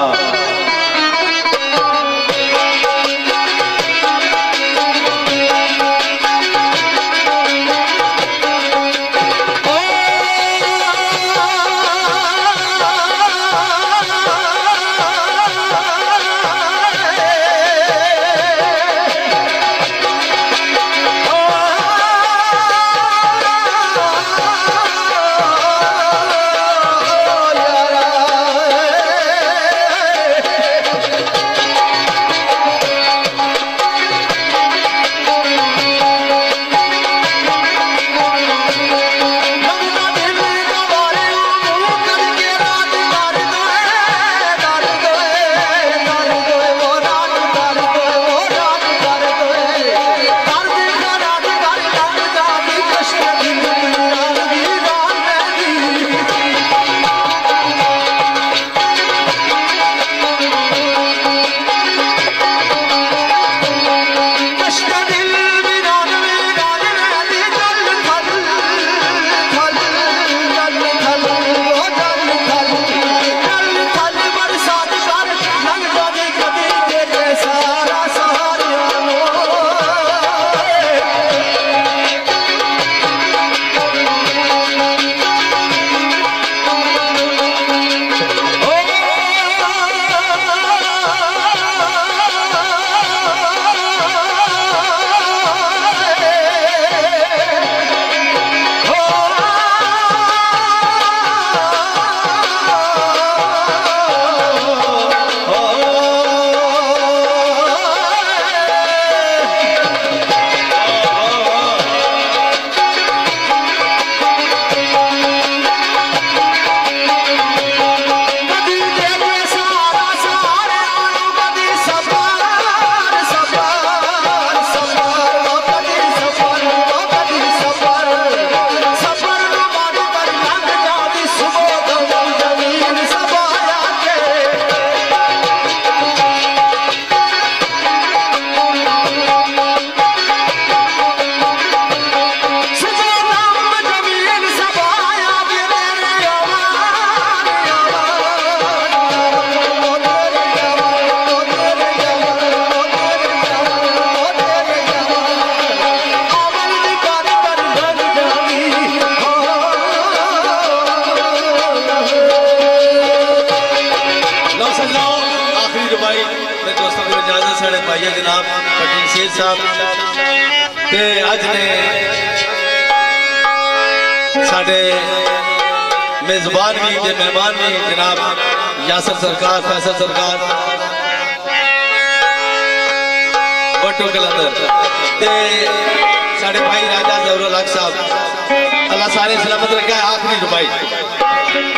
वक्त को इजाजत साढ़े भाई जनाब पटेल शेर साहब के अज ने साढ़े मेजबान भी ते मेहमान भी जनाब यासर सरकार फैसल सरकार बट्टू कलंदर ते साढ़े भाई राजा जहरुल हक साहब अल्लाह सारे सलामत रखे। आखिरी रुपाई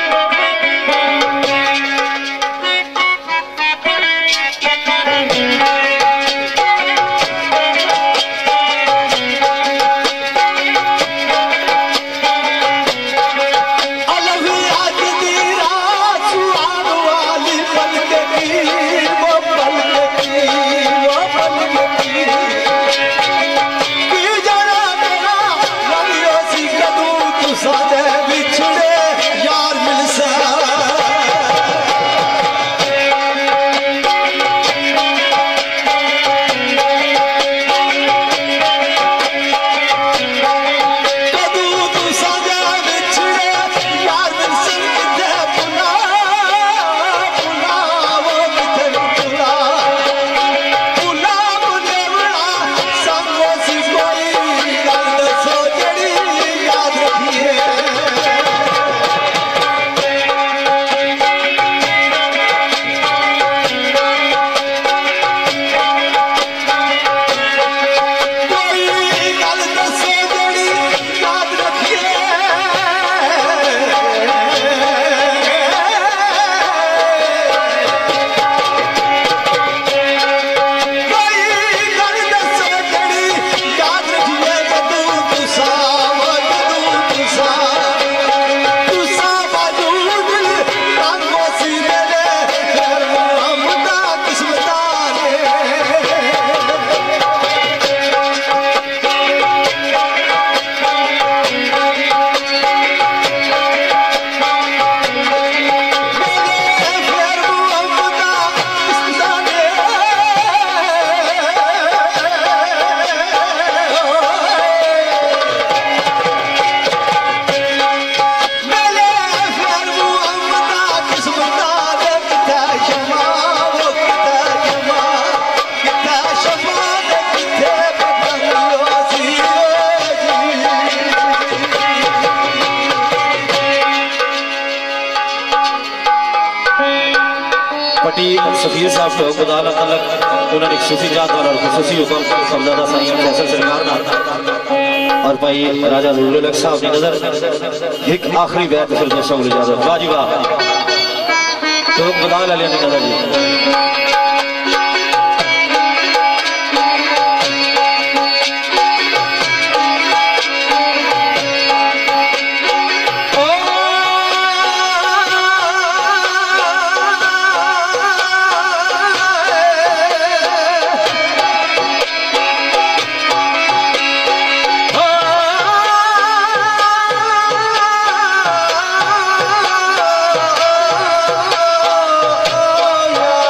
सफीर साहब को खुदाला तलक उन्होंने एक सूफी जात वाला खसूसी हुक्म समझादा साईं फैसल सरकार और भाई राजा जहरुल हक साहब की नजर एक आखिरी बैत फिर दोस्तों को इजाजत वाह जी वाह तो खुदाला लेने नजर जी Oh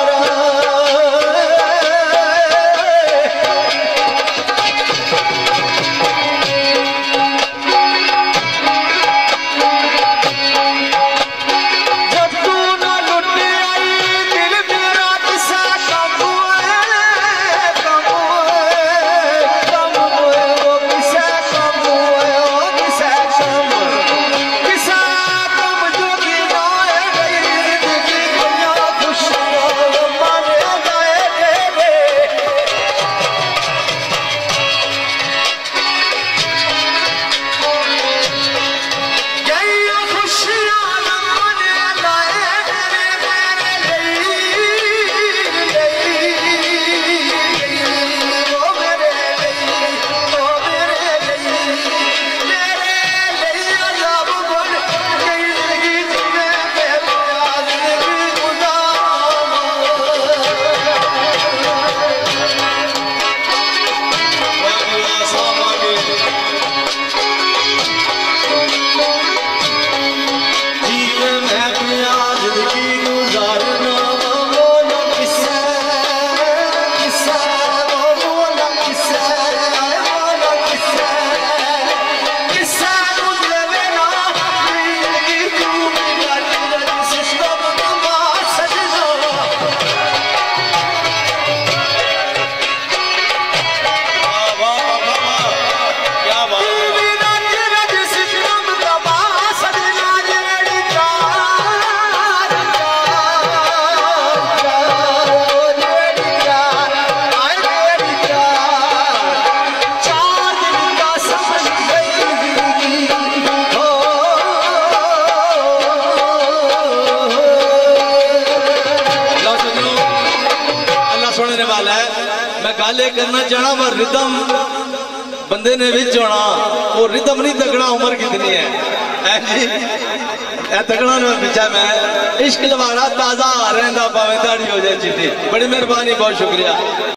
है मैं गल ये करना चाहना वा रिदम बंदे ने विच होना वो रिदम नहीं तगड़ा उम्र कितनी है जी तगड़ा ने बिचा मैं इश्क लवाड़ा ताजा रहंदा पावे दाढ़ी हो जाए चिट्टी बड़ी मेहरबानी बहुत शुक्रिया।